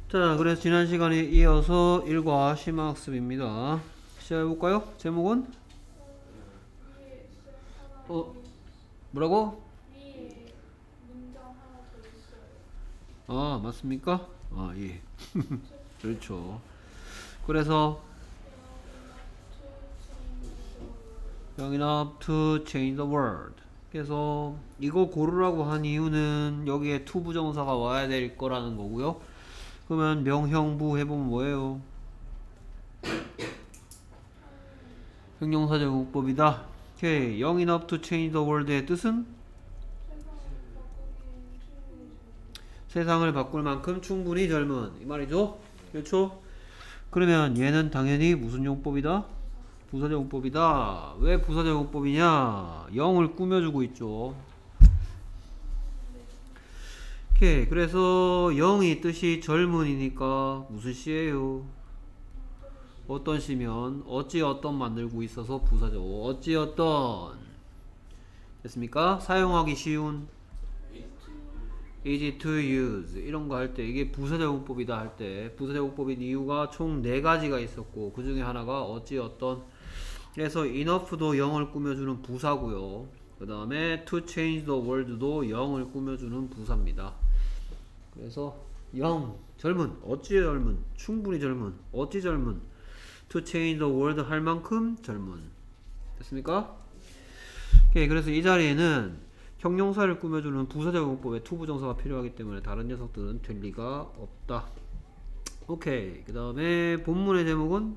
자, 그래서 지난 시간에 이어서 일과 심화학습입니다. 시작해볼까요? 제목은? 뭐라고? 아, 맞습니까? 아, 예. 그렇죠. 그래서 young enough to change the world. 그래서 이거 고르라고 한 이유는 여기에 to 부정사가 와야 될 거라는 거고요. 그러면 명형부 해보면 뭐예요? 형용사 제공법이다. 오케이. young enough to change the world의 뜻은? 세상을 바꿀 만큼 충분히 젊은 이 말이죠. 그렇죠? 그러면 얘는 당연히 무슨 용법이다? 부사제공법이다. 왜 부사제공법이냐? 0을 꾸며주고 있죠. 오케이. 그래서 0이 뜻이 젊은이니까 무슨 시예요? 어떤 시면 어찌 어떤 만들고 있어서 부사죠. 어찌 어떤 됐습니까? 사용하기 쉬운 easy to use 이런 거 할 때 이게 부사제공법이다 할 때 부사제공법인 이유가 총 4가지가 있었고 그 중에 하나가 어찌 어떤. 그래서 enough도 0을 꾸며주는 부사고요. 그 다음에 to change the world도 0을 꾸며주는 부사입니다. 그래서 0 젊은 어찌 젊은 충분히 젊은 어찌 젊은 to change the world 할 만큼 젊은 됐습니까? 오케이. 그래서 이 자리에는 형용사를 꾸며주는 부사제공법에 to 부정사가 필요하기 때문에 다른 녀석들은 될 리가 없다. 오케이. 그 다음에 본문의 제목은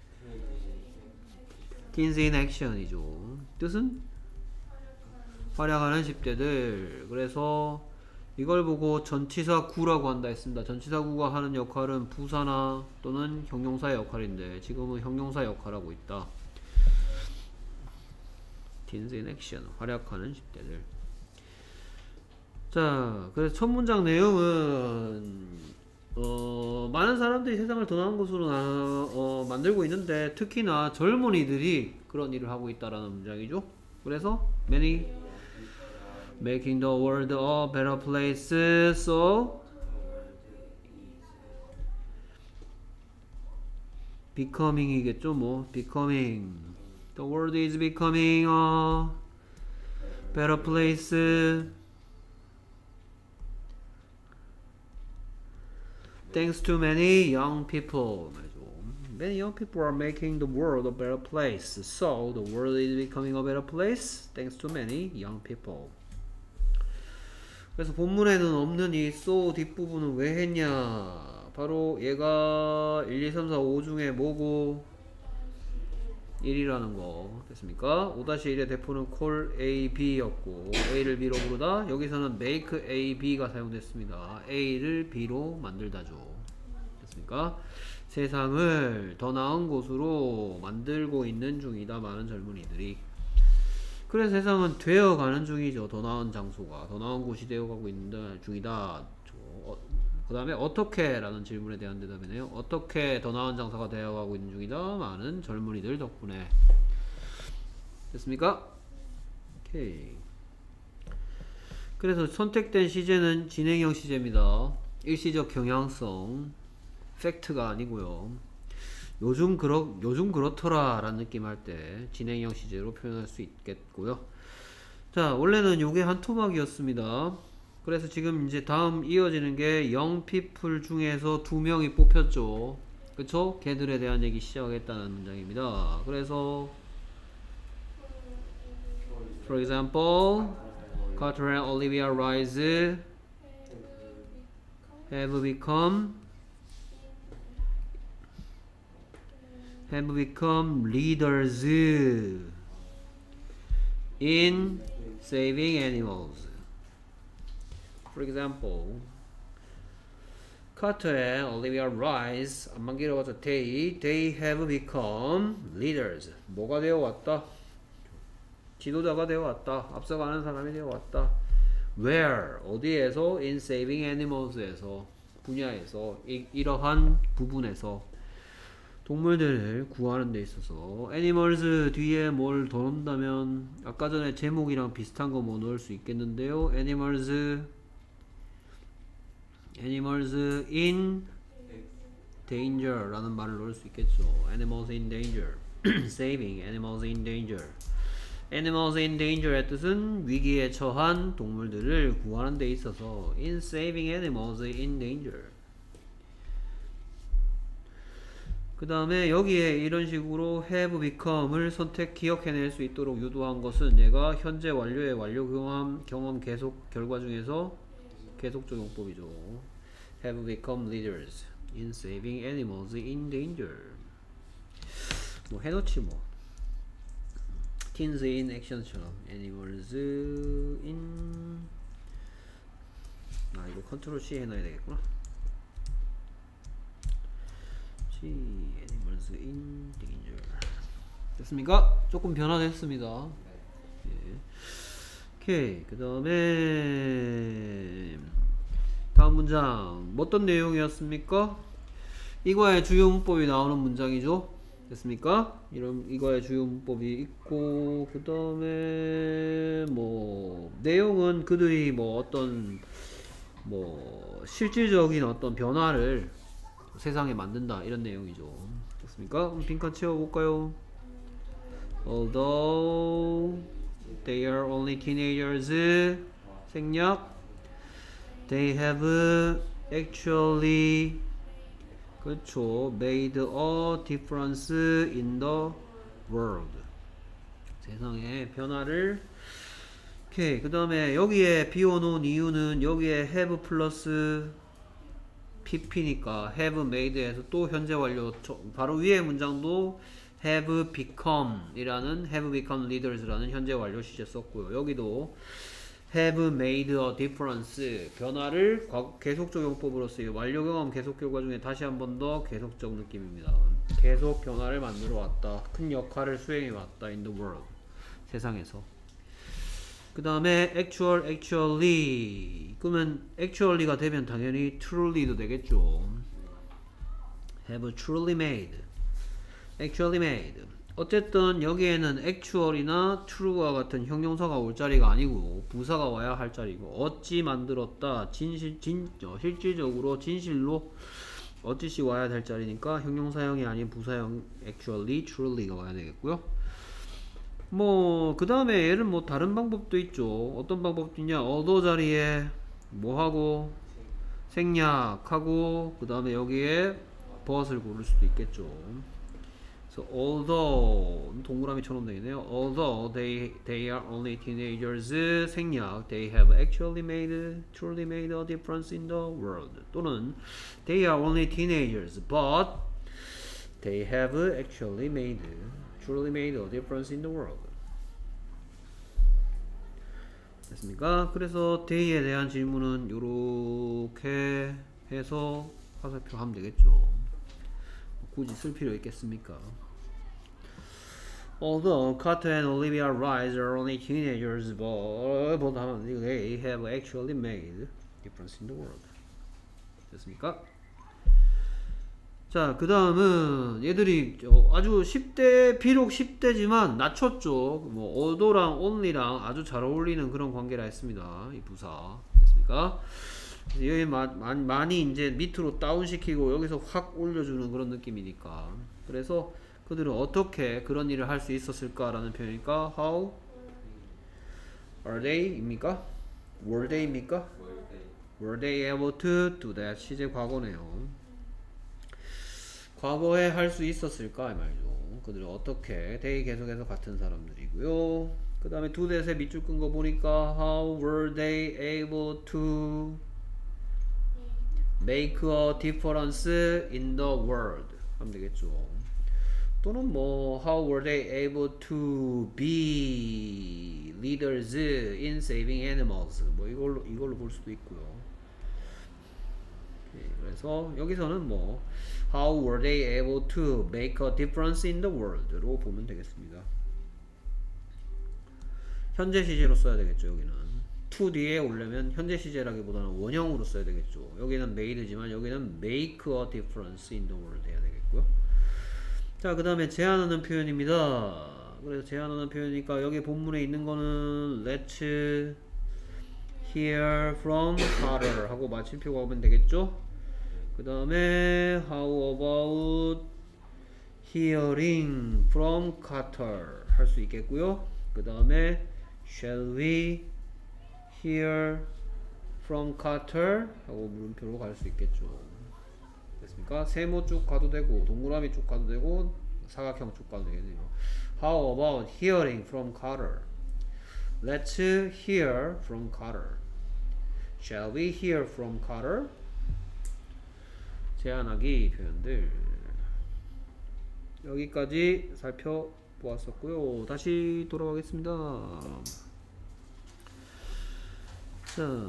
Teens in Action이죠. 뜻은? 활약하는 10대들. 그래서 이걸 보고 전치사 구라고 한다 했습니다. 전치사 구가 하는 역할은 부사나 또는 형용사의 역할인데 지금은 형용사 역할하고 있다. Teens in Action. 활약하는 10대들. 자, 그래서 첫 문장 내용은 많은 사람들이 세상을 더 나은 곳으로 만들고 있는데 특히나 젊은이들이 그런 일을 하고 있다라는 문장이죠. 그래서 many making the world a better place. So becoming이겠죠. 뭐 becoming the world is becoming a better place thanks to many young people. Many young people are making the world a better place. So the world is becoming a better place thanks to many young people. 그래서 본문에는 없는 이 so 뒷부분은 왜 했냐? 바로 얘가 1, 2, 3, 4, 5 중에 뭐고? 1이라는 거 됐습니까? 5-1의 대포는 call A, B였고 A를 B로 부르다. 여기서는 make A, B가 사용됐습니다. A를 B로 만들다죠. 됐습니까? 세상을 더 나은 곳으로 만들고 있는 중이다. 많은 젊은이들이. 그래서 세상은 되어가는 중이죠. 더 나은 장소가 더 나은 곳이 되어가고 있는 중이다. 그 다음에 어떻게? 라는 질문에 대한 대답이네요. 어떻게 더 나은 장소가 되어가고 있는 중이다. 많은 젊은이들 덕분에. 됐습니까? 오케이. 그래서 선택된 시제는 진행형 시제입니다. 일시적 경향성 팩트가 아니고요. 요즘 그렇더라 라는 느낌 할 때 진행형 시제로 표현할 수 있겠고요. 자, 원래는 요게 한 토막이었습니다. 그래서 지금 이제 다음 이어지는 게 young people 중에서 2명이 뽑혔죠. 그쵸? 걔들에 대한 얘기 시작하겠다는 문장입니다. 그래서 for example, Carter and Olivia Rice have become leaders in saving animals. For example, Carter and Olivia Rice 안만 길어봐서 they have become leaders. 뭐가 되어 왔다? 지도자가 되어 왔다. 앞서가는 사람이 되어 왔다. Where? 어디에서? In saving animals에서 분야에서 이러한 부분에서 동물들을 구하는 데 있어서 animals 뒤에 뭘 더 넣는다면 아까 전에 제목이랑 비슷한 거 뭐 넣을 수 있겠는데요. animals in danger라는 말을 넣을 수 있겠죠. animals in danger, saving animals in danger. animals in danger의 뜻은 위기에 처한 동물들을 구하는 데 있어서 in saving animals in danger. 그 다음에 여기에 이런 식으로 have become을 기억해낼 수 있도록 유도한 것은 얘가 현재 완료의 완료 경험 계속 결과 중에서 계속적용법이죠. have become leaders in saving animals in danger. 뭐 해놓지 뭐. teens in action처럼 animals in 이거 컨트롤 C 해놔야 되겠구나. animals in danger. 됐습니까? 조금 변화됐습니다. 예. 오케이. 그 다음에 다음 문장 어떤 내용이었습니까? 이거의 주요 문법이 나오는 문장이죠. 됐습니까? 이거의 주요 문법이 있고, 그 다음에 뭐 내용은 그들이 뭐 어떤 뭐 실질적인 어떤 변화를 세상에 만든다 이런 내용이죠. 됐습니까? 그럼 빈칸 채워볼까요? Although they are only teenagers, 생략, they have actually, 그렇죠, made a difference in the world. 세상에 변화를. 오케이. 그 다음에 여기에 비워놓은 이유는 여기에 have 플러스 pp니까 have made에서 또 현재 완료, 바로 위에 문장도 have become 이라는 have become leaders라는 현재 완료 시제 썼고요. 여기도 have made a difference, 변화를 계속적 용법으로 쓰여 완료 경험 계속 결과 중에 다시 한 번 더 계속적 느낌입니다. 계속 변화를 만들어 왔다, 큰 역할을 수행해 왔다 in the world, 세상에서. 그 다음에 actually, 그러면 actually가 되면 당연히 truly도 되겠죠. have truly made, actually made. 어쨌든 여기에는 actual이나 true와 같은 형용사가 올 자리가 아니고 부사가 와야 할 자리고, 어찌 만들었다, 실질적으로 진실로 어찌시 와야 될 자리니까 형용사형이 아닌 부사형 actually, truly가 와야 되겠고요. 뭐 그 다음에 얘는 뭐 다른 방법도 있죠. 어떤 방법도 있냐? although 자리에 뭐하고 생략하고 그 다음에 여기에 but을 고를 수도 있겠죠. 그래서 although 동그라미처럼 되겠네요. although they are only teenagers, 생략, they have actually truly made a difference in the world. 또는 they are only teenagers but they have actually truly made a difference in the world. 됐습니까? 그래서 they에 대한 질문은 요렇게 해서 화살표 하면 되겠죠. 굳이 쓸 필요 있겠습니까? Although Carter and Olivia Rice are only teenagers, but they have actually made a difference in the world. 됐습니까? 자, 그 다음은 얘들이 아주 10대, 비록 10대지만 낮췄죠. 뭐 although랑 only랑 아주 잘 어울리는 그런 관계라 했습니다. 이 부사. 됐습니까? 그래서 여기 많이 이제 밑으로 다운시키고 여기서 확 올려주는 그런 느낌이니까. 그래서 그들은 어떻게 그런 일을 할 수 있었을까라는 표현이니까 how are they 입니까? were they 입니까? were they able to do that? 시제 과거네요. 과거에 할 수 있었을까 이 말이죠. 그들은 어떻게, they 계속해서 같은 사람들이고요. 그 다음에 do that에 밑줄 끈 거 보니까 how were they able to make a difference in the world 하면 되겠죠. 또는 뭐 how were they able to be leaders in saving animals, 뭐 이걸로 볼 수도 있고요. 그래서 여기서는 뭐 how were they able to make a difference in the world로 보면 되겠습니다. 현재 시제로 써야 되겠죠. 여기는 to 뒤에 오려면 현재 시제라기보다는 원형으로 써야 되겠죠. 여기는 made지만 여기는 make a difference in the world 해야 되겠고요. 자, 그 다음에 제안하는 표현입니다. 그래서 제안하는 표현이니까 여기 본문에 있는 거는 let's hear from Carter 하고 마침표가 오면 되겠죠. 그 다음에 how about hearing from Carter 할 수 있겠고요. 그 다음에 shall we hear from Carter 하고 물음표로 갈 수 있겠죠. 됐습니까? 세모 쭉 가도 되고 동그라미 쭉 가도 되고 사각형 쭉 가도 되겠네요. How about hearing from Carter? Let's hear from Carter. Shall we hear from Carter? 제안하기 표현들 여기까지 살펴보았었고요. 다시 돌아가겠습니다. 자,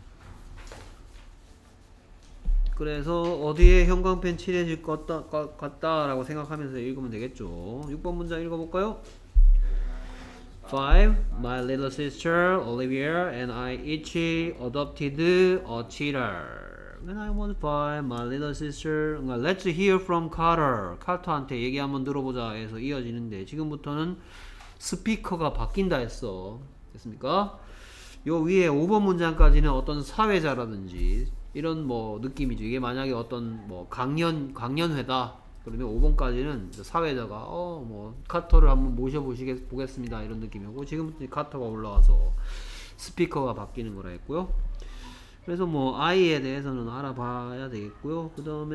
그래서 어디에 형광펜 칠해질 것 같다라고 생각하면서 읽으면 되겠죠. 6번 문장 읽어볼까요? 5. My little sister Olivia and I each adopted a cheetah. When I was 5, my little sister. Let's hear from Carter. 카터한테 얘기 한번 들어보자 해서 이어지는데 지금부터는 스피커가 바뀐다 했어. 됐습니까? 요 위에 5번 문장까지는 어떤 사회자라든지 이런 뭐 느낌이죠. 이게 만약에 어떤 뭐 강연회다 그러면 5번까지는 사회자가 뭐 카터를 한번 모셔보겠습니다 이런 느낌이고, 지금부터 카터가 올라와서 스피커가 바뀌는 거라 했고요. 그래서 뭐 아이에 대해서는 알아봐야 되겠고요. 그 다음에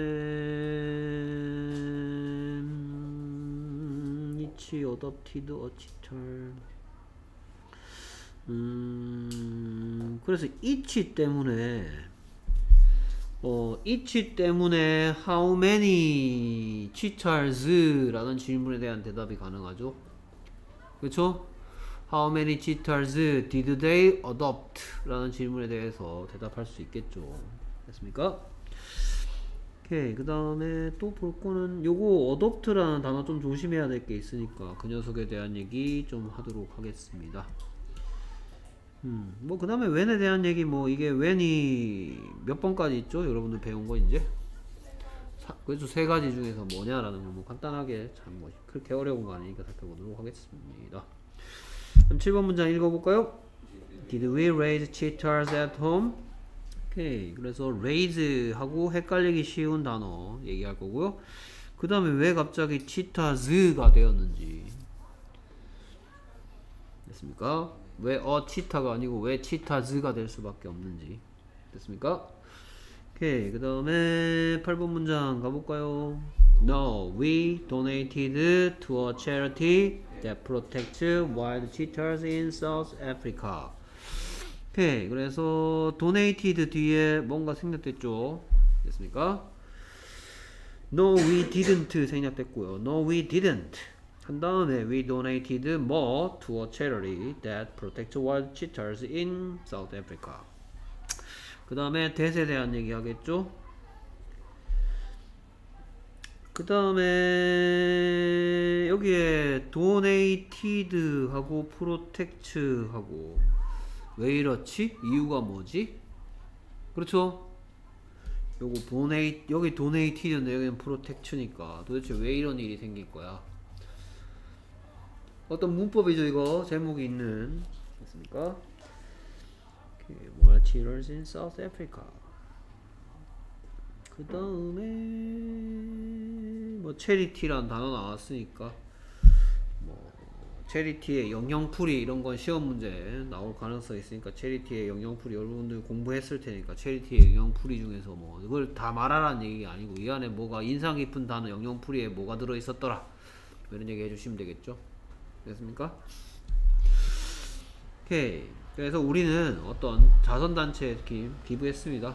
each adopted a cheetah. 그래서 each 때문에 how many cheetahs 라는 질문에 대한 대답이 가능하죠. 그렇죠? How many cheetahs did they adopt? 라는 질문에 대해서 대답할 수 있겠죠. 됐습니까? 오케이. 그 다음에 또 볼 거는 요거 adopt라는 단어 좀 조심해야 될 게 있으니까 그 녀석에 대한 얘기 좀 하도록 하겠습니다. 뭐 그 다음에 when에 대한 얘기, 뭐 이게 when이 몇 번까지 있죠? 여러분들 배운 거 이제 그래서 세 가지 중에서 뭐냐라는 거 뭐 간단하게 참 뭐 그렇게 어려운 거 아니니까 살펴보도록 하겠습니다. 그럼 7번 문장 읽어볼까요? Did we raise cheetahs at home? 오케이. 그래서 raise 하고 헷갈리기 쉬운 단어 얘기할 거고요. 그 다음에 왜 갑자기 cheetars가 되었는지. 됐습니까? 왜 cheetah가 아니고 왜 cheetars가 될 수밖에 없는지. 됐습니까? 오케이. 그 다음에 8번 문장 가볼까요? No, we donated to a charity that protects wild cheetahs in South Africa. 오케이. 그래서 donated 뒤에 뭔가 생략됐죠. 됐습니까? No, we didn't 생략됐고요. No, we didn't 한 다음에 we donated more to a charity that protects wild cheetahs in South Africa. 그 다음에 that에 대한 얘기 하겠죠. 그 다음에 여기에 donated 하고 protect 하고 왜 이렇지? 이유가 뭐지? 그렇죠? 요거 여기 donated인데 여기는 protect니까 도대체 왜 이런 일이 생길 거야? 어떤 문법이죠 이거? 제목이 있는. 됐습니까? Wild cheetahs in South Africa. 그 다음에 뭐 charity란 단어 나왔으니까 뭐 charity의 영영풀이 이런 건 시험 문제 나올 가능성이 있으니까 charity의 영영풀이 여러분들 공부했을 테니까 charity의 영영풀이 중에서 뭐 이걸 다 말하라는 얘기가 아니고 이 안에 뭐가 인상 깊은 단어 영영풀이에 뭐가 들어있었더라 이런 얘기 해주시면 되겠죠. 됐습니까? 오케이. 그래서 우리는 어떤 자선단체에 기부했습니다.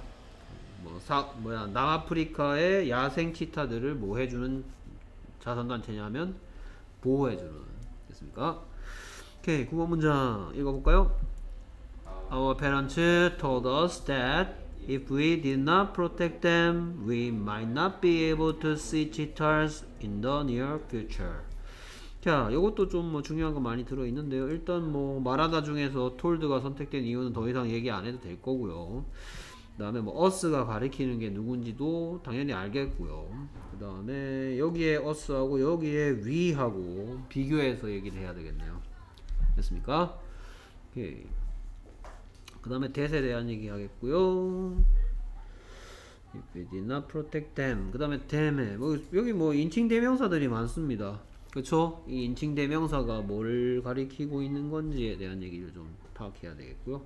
남아프리카의 야생 치타들을 뭐 해주는 자선단체냐면 보호해주는. 됐습니까? 오케이. 9번 문장 읽어볼까요? Our parents told us that if we did not protect them, we might not be able to see cheetahs in the near future. 자, 요것도 좀 뭐 중요한 거 많이 들어있는데요. 일단 뭐 말하다 중에서 told가 선택된 이유는 더 이상 얘기 안 해도 될 거고요. 그 다음에 뭐 us가 가리키는 게 누군지도 당연히 알겠고요. 그 다음에 여기에 us하고 여기에 we하고 비교해서 얘기를 해야 되겠네요. 됐습니까? 오케이. 그 다음에 that에 대한 얘기 하겠고요. If we did not protect them. 그 다음에 them에 여기 뭐 인칭 대명사들이 많습니다. 그쵸? 이 인칭 대명사가 뭘 가리키고 있는 건지에 대한 얘기를 좀 파악해야 되겠고요.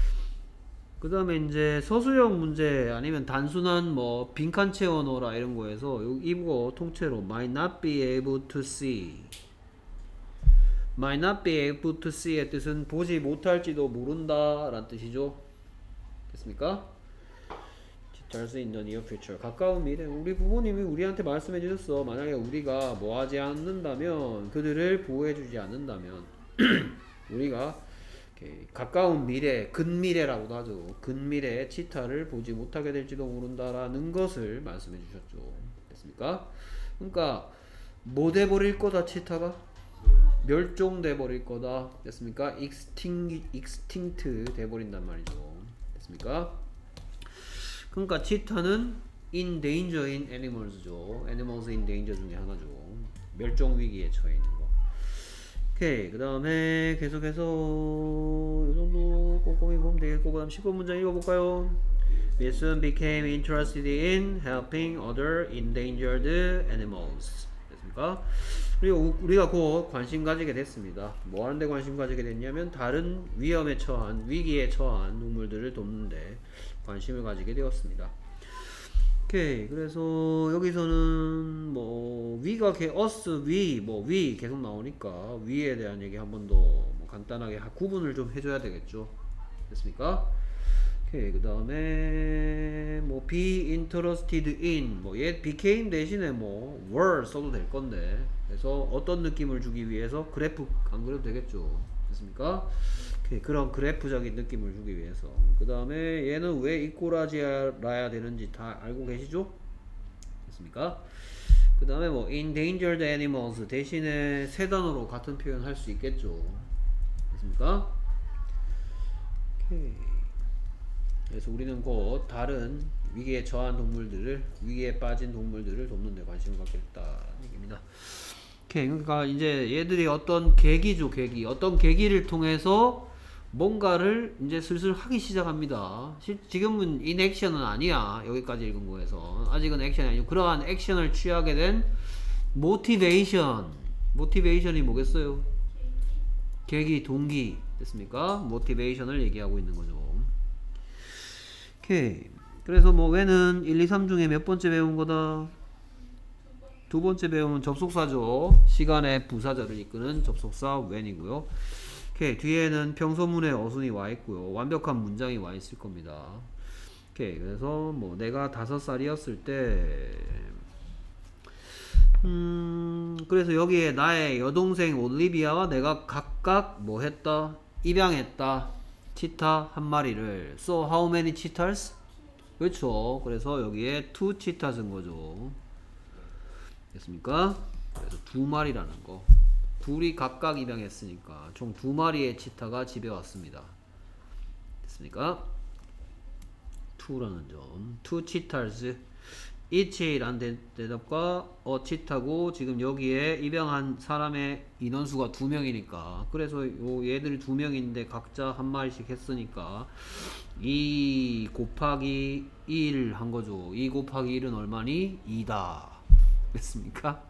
그 다음에 이제 서술형 문제 아니면 단순한 뭐 빈칸 채워넣어라 이런 거에서 이거 통째로 might not be able to see. might not be able to see의 뜻은 보지 못할지도 모른다 라는 뜻이죠. 됐습니까? 할 수 있는 near future 가까운 미래. 우리 부모님이 우리한테 말씀해 주셨어. 만약에 우리가 뭐 하지 않는다면, 그들을 보호해 주지 않는다면 우리가 가까운 미래, 근미래라고도 하죠. 근미래에 치타를 보지 못하게 될지도 모른다라는 것을 말씀해 주셨죠. 됐습니까? 그러니까 뭐 돼버릴 거다 치타가? 멸종돼 버릴 거다. 됐습니까? extinct 돼버린단 말이죠. 됐습니까? 그러니까 치타는 in danger인 animals죠. animals in danger 중에 하나죠. 멸종 위기에 처해 있는 거. 오케이. 그 다음에 계속해서 이 정도 꼼꼼히 보면 되겠고, 그 다음 10번 문장 읽어볼까요? We soon became interested in helping other endangered animals. 됐습니까? 그리고 우리가 곧 관심 가지게 됐습니다. 뭐 하는데 관심 가지게 됐냐면 다른 위험에 처한, 위기에 처한 동물들을 돕는데 관심을 가지게 되었습니다. 오케이. 그래서 여기서는 뭐 위가 us, 위 계속 나오니까 위에 대한 얘기 한 번 더 뭐 간단하게 구분을 좀 해줘야 되겠죠. 됐습니까? 오케이. 그 다음에 뭐 be interested in 뭐 얘 became 대신에 뭐 were 써도 될 건데, 그래서 어떤 느낌을 주기 위해서 그래프 안 그려도 되겠죠. 됐습니까? 오케이. 그런 그래프적인 느낌을 주기 위해서. 그 다음에 얘는 왜 이꼬라지라야 되는지 다 알고 계시죠? 됐습니까? 그 다음에 뭐 endangered animals 대신에 세 단어로 같은 표현 할 수 있겠죠. 됐습니까? 오케이. 그래서 우리는 곧 다른 위기에 처한 동물들을, 위기에 빠진 동물들을 돕는 데 관심을 갖게 됐다는 얘기입니다. 오케이. 그러니까 이제 얘들이 어떤 계기죠, 계기. 어떤 계기를 통해서 뭔가를 이제 슬슬 하기 시작합니다. 지금은 in action은 아니야. 여기까지 읽은 거에서. 아직은 액션이 아니고 그러한 액션을 취하게 된 motivation. motivation이 뭐겠어요? 계기, 동기. 됐습니까? motivation을 얘기하고 있는 거죠. 오케이. 그래서 뭐 when은 1, 2, 3 중에 몇 번째 배운 거다? 두 번째 배우면 접속사죠. 시간의 부사절을 이끄는 접속사 when이고요. 오케이. 뒤에는 평소문의 어순이 와 있고요. 완벽한 문장이 와 있을 겁니다. 오케이. 그래서 뭐 내가 5살이었을 때 그래서 여기에 나의 여동생 올리비아와 내가 각각 뭐 했다? 입양했다. 치타 한 마리를. So how many cheetahs? 그렇죠. 그래서 여기에 2 cheetahs인 거죠. 됐습니까? 그래서 2마리라는 거. 둘이 각각 입양했으니까 총 2마리의 치타가 집에 왔습니다. 됐습니까? 2라는 점. 2 cheetahs. each라는 대답과 cheetah고, 지금 여기에 입양한 사람의 인원수가 2명이니까, 그래서 요 얘들이 2명인데 각자 한 마리씩 했으니까 2 곱하기 1 한 거죠. 2 곱하기 1은 얼마니? 2다. 됐습니까?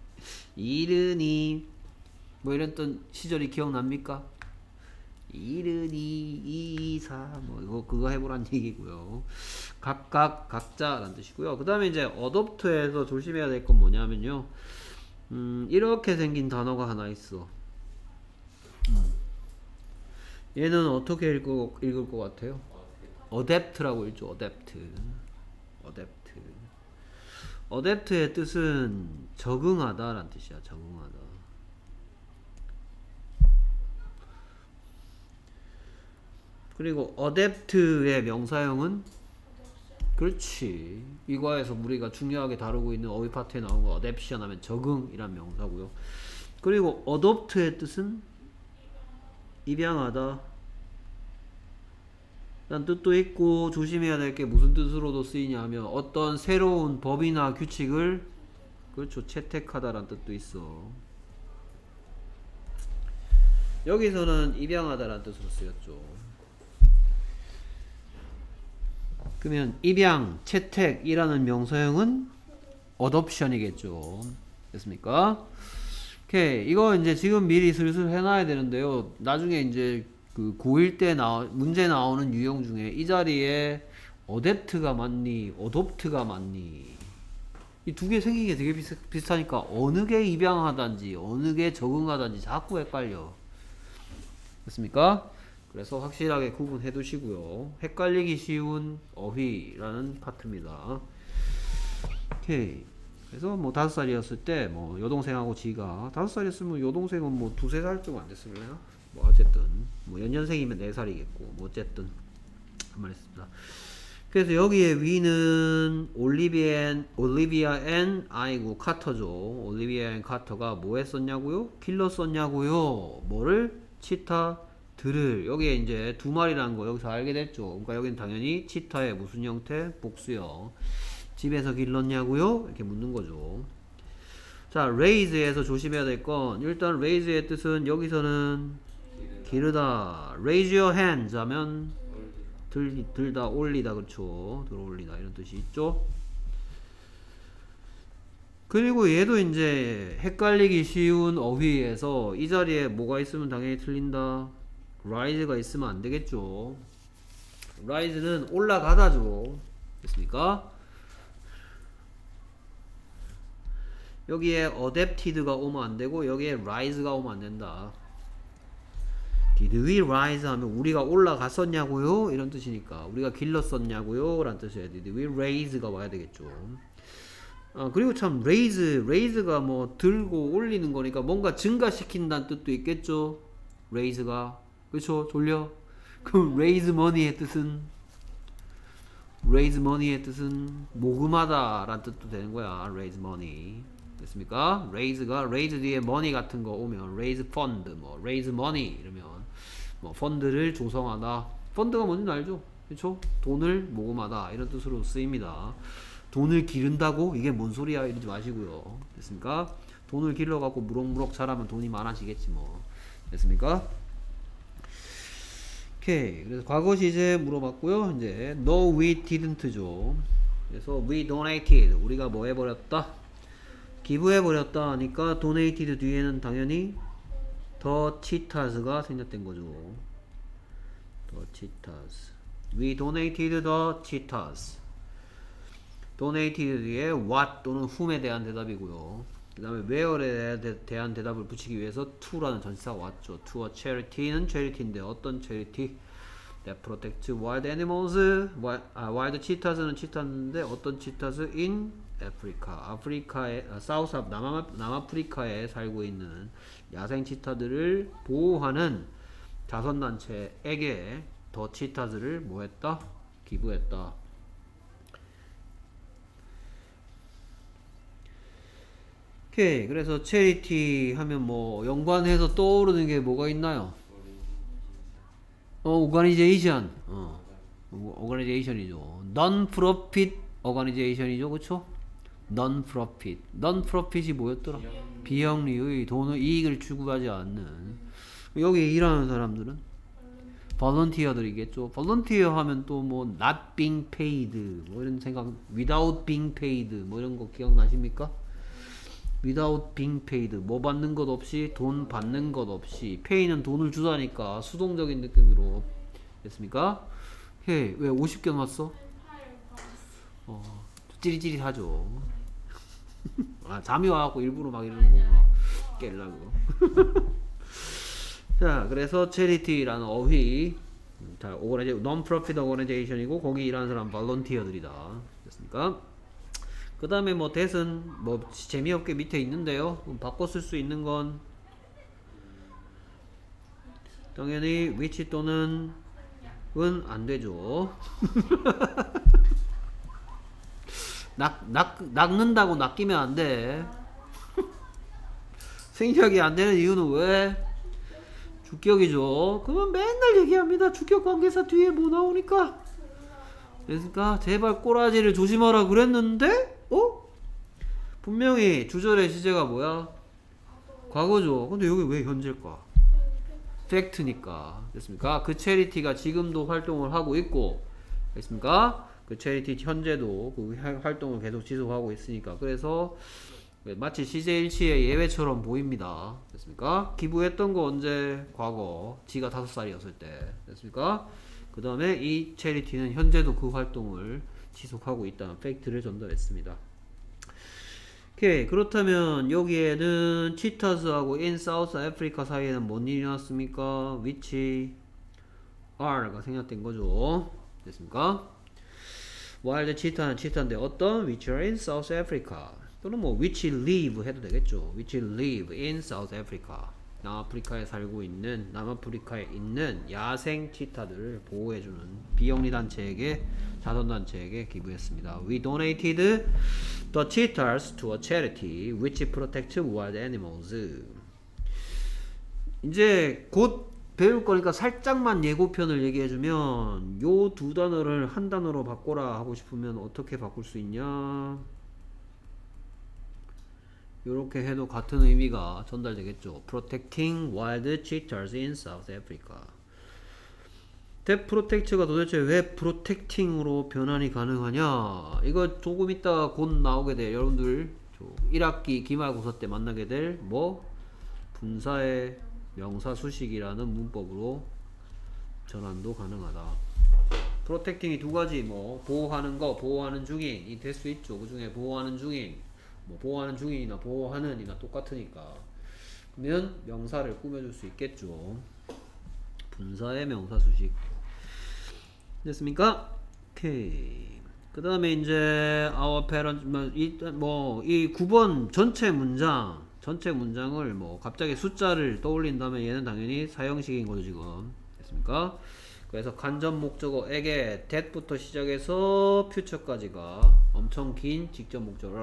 1은 뭐 이랬던 시절이 기억납니까? 1은 2, 4 뭐 그거 해보란 얘기고요. 각각, 각자라는 뜻이고요. 그 다음에 이제 어댑트에서 조심해야 될 건 뭐냐면요, 이렇게 생긴 단어가 하나 있어. 얘는 어떻게 읽을 것 같아요? 어댑트라고 읽죠. 어댑트. 어댑트의 뜻은 적응하다 라는 뜻이야. 적응하다. 그리고 어댑트의 명사형은, 그렇지, 이과에서 우리가 중요하게 다루고 있는 어휘 파트에 나온 거 어댑션 하면 적응이란 명사고요. 그리고 어댑트의 뜻은 입양하다 라는 뜻도 있고, 조심해야 될 게 무슨 뜻으로도 쓰이냐 하면 어떤 새로운 법이나 규칙을, 그렇죠, 채택하다 라는 뜻도 있어. 여기서는 입양하다 라는 뜻으로 쓰였죠. 그러면 입양, 채택이라는 명사형은 adoption이겠죠. 됐습니까? 오케이. 이거 이제 지금 미리 슬슬 해놔야 되는데요. 나중에 이제 그 고1 때 문제 나오는 유형 중에 이 자리에 adapt가 맞니? adopt가 맞니? 이 두 개 생긴 게 되게 비슷하니까 어느 게 입양하단지 어느 게 적응하단지 자꾸 헷갈려. 됐습니까? 그래서 확실하게 구분해 두시고요. 헷갈리기 쉬운 어휘라는 파트입니다. 오케이. 그래서 뭐 5살이었을 때 뭐 여동생하고 지가 5살이었으면 여동생은 뭐 2~3살 좀 안 됐을래요? 뭐 어쨌든 뭐 연년생이면 4살이겠고 뭐 어쨌든 한 말 했습니다. 그래서 여기에 위는 올리비아 앤 아이고 카터죠. 올리비아 앤 카터가 뭐 했었냐고요? 길러 썼냐고요? 뭐를? 치타들을. 여기에 이제 두 마리라는 거 여기서 알게 됐죠. 그러니까 여기는 당연히 치타의 무슨 형태? 복수형. 집에서 길렀냐고요? 이렇게 묻는 거죠. 자, raise에서 조심해야 될 건 일단 raise의 뜻은 여기서는 기르다. raise your hands 하면 들다 올리다 그렇죠. 들어 올리다 이런 뜻이 있죠. 그리고 얘도 이제 헷갈리기 쉬운 어휘에서 이 자리에 뭐가 있으면 당연히 틀린다. rise가 있으면 안 되겠죠. rise는 올라가다죠. 됐습니까? 여기에 adapted가 오면 안 되고 여기에 rise가 오면 안 된다. Did we rise 하면 우리가 올라갔었냐고요? 이런 뜻이니까 우리가 길렀었냐고요? 라는 뜻이에요. Did we raise가 와야 되겠죠. 그리고 참 raise가 뭐 들고 올리는 거니까 뭔가 증가시킨다는 뜻도 있겠죠. raise가 그렇죠. 돌려. 그럼 raise money의 뜻은 모금하다 라는 뜻도 되는 거야. raise money. 됐습니까? raise가 raise 뒤에 money 같은 거 오면 raise fund, 뭐 raise money 이러면 뭐 펀드를 조성하다. 펀드가 뭔지 알죠? 그렇죠? 돈을 모금하다 이런 뜻으로 쓰입니다. 돈을 기른다고? 이게 뭔 소리야? 이러지 마시고요. 됐습니까? 돈을 길러갖고 무럭무럭 자라면 돈이 많아지겠지 뭐. 됐습니까? 오케이. 그래서 과거 시제 물어봤고요. 이제 no we didn't죠. 그래서 we donated. 우리가 뭐 해버렸다? 기부해버렸다 하니까 donated 뒤에는 당연히 the cheetahs가 생략된 거죠. the cheetahs. We donated the cheetahs. donated 뒤에 what 또는 whom에 대한 대답이고요. 그 다음에 where에 대한 대답을 붙이기 위해서 to라는 전치사가 왔죠. to a charity는 charity인데 어떤 charity? that protects wild animals. wild cheetahs는 cheetah인데 어떤 cheetahs? in Africa. 아프리카의 사우스 남아프리카에 살고 있는 야생 치타들을 보호하는 자선단체에게 더 치타즈를 뭐했다? 기부했다. 오케이. 그래서 체리티 하면 뭐 연관해서 떠오르는 게 뭐가 있나요? 오가니제이션. 오가니제이션이죠. non-profit organization이죠. 그쵸? non-profit이 뭐였더라? 비영리의 돈을 이익을 추구하지 않는. 여기 일하는 사람들은 volunteer들이겠죠. volunteer 하면 또 뭐 not being paid 뭐 이런 생각, without being paid 뭐 이런 거 기억나십니까? without being paid 뭐 받는 것 없이 돈 받는 것 없이 pay는 돈을 주다니까 수동적인 느낌으로 됐습니까? 왜 50개 났어? 찌릿찌릿하죠. 잠이 와갖고 일부러 막 이러는 거구나. 깨려고. 자, 그래서 charity라는 어휘 다 non-profit organization이고 거기 일하는 사람 volunteer들이다. 됐습니까? 그 다음에 뭐 that은 뭐 재미없게 밑에 있는데요. 바꿔 쓸 수 있는 건 당연히 which 또는 은 안 되죠. 낚는다고 낚이면 안 돼. 생략이 안 되는 이유는 왜? 주격이죠. 그건 맨날 얘기합니다. 주격 관계사 뒤에 뭐 나오니까. 그러니까 제발 꼬라지를 조심하라 그랬는데 분명히 주절의 시제가 뭐야? 과거죠. 근데 여기 왜 현재일까? 팩트니까. 됐습니까? 그 체리티가 지금도 활동을 하고 있고 됐습니까? 그 체리티 현재도 그 활동을 계속 지속하고 있으니까. 그래서 마치 CJ1치의 예외처럼 보입니다. 됐습니까? 기부했던 거 언제? 과거. 지가 5살이었을 때. 됐습니까? 그 다음에 이 체리티는 현재도 그 활동을 지속하고 있다는 팩트를 전달했습니다. 오케이. 그렇다면 여기에는 치타즈하고 in South Africa 사이에는 뭔 일이 났습니까? which are가 생략된 거죠. 됐습니까? wild cheetah는 치타인데 어떤? which are in South Africa 또는 뭐 which live 해도 되겠죠. which live in South Africa. 남아프리카에 살고 있는, 남아프리카에 있는 야생 치타들을 보호해주는 비영리 단체에게, 자선단체에게 기부했습니다. We donated the cheetahs to a charity which protects wild animals. 이제 곧 배울 거니까 살짝만 예고편을 얘기해주면, 요 두 단어를 한 단어로 바꿔라 하고 싶으면 어떻게 바꿀 수 있냐? 요렇게 해도 같은 의미가 전달되겠죠. Protecting wild cheetahs in South Africa. That protect가 도대체 왜 protecting으로 변환이 가능하냐? 이거 조금 이따 곧 나오게 될, 여러분들 1학기 기말고사 때 만나게 될 뭐? 분사의 명사수식이라는 문법으로 전환도 가능하다. 프로텍팅이 두 가지, 뭐 보호하는 거, 보호하는 중인이 될 수 있죠. 그 중에 보호하는 중인, 뭐 보호하는 중인이나 보호하는이나 똑같으니까. 그러면 명사를 꾸며줄 수 있겠죠. 분사의 명사수식. 됐습니까? 오케이. 그 다음에 이제 our parents, 이 9번 전체 문장을 뭐 갑자기 숫자를 떠올린다면 얘는 당연히 사형식인 거죠 지금. 됐습니까? 그래서 간접 목적어에게 that부터 시작해서 future까지가 엄청 긴 직접 목적어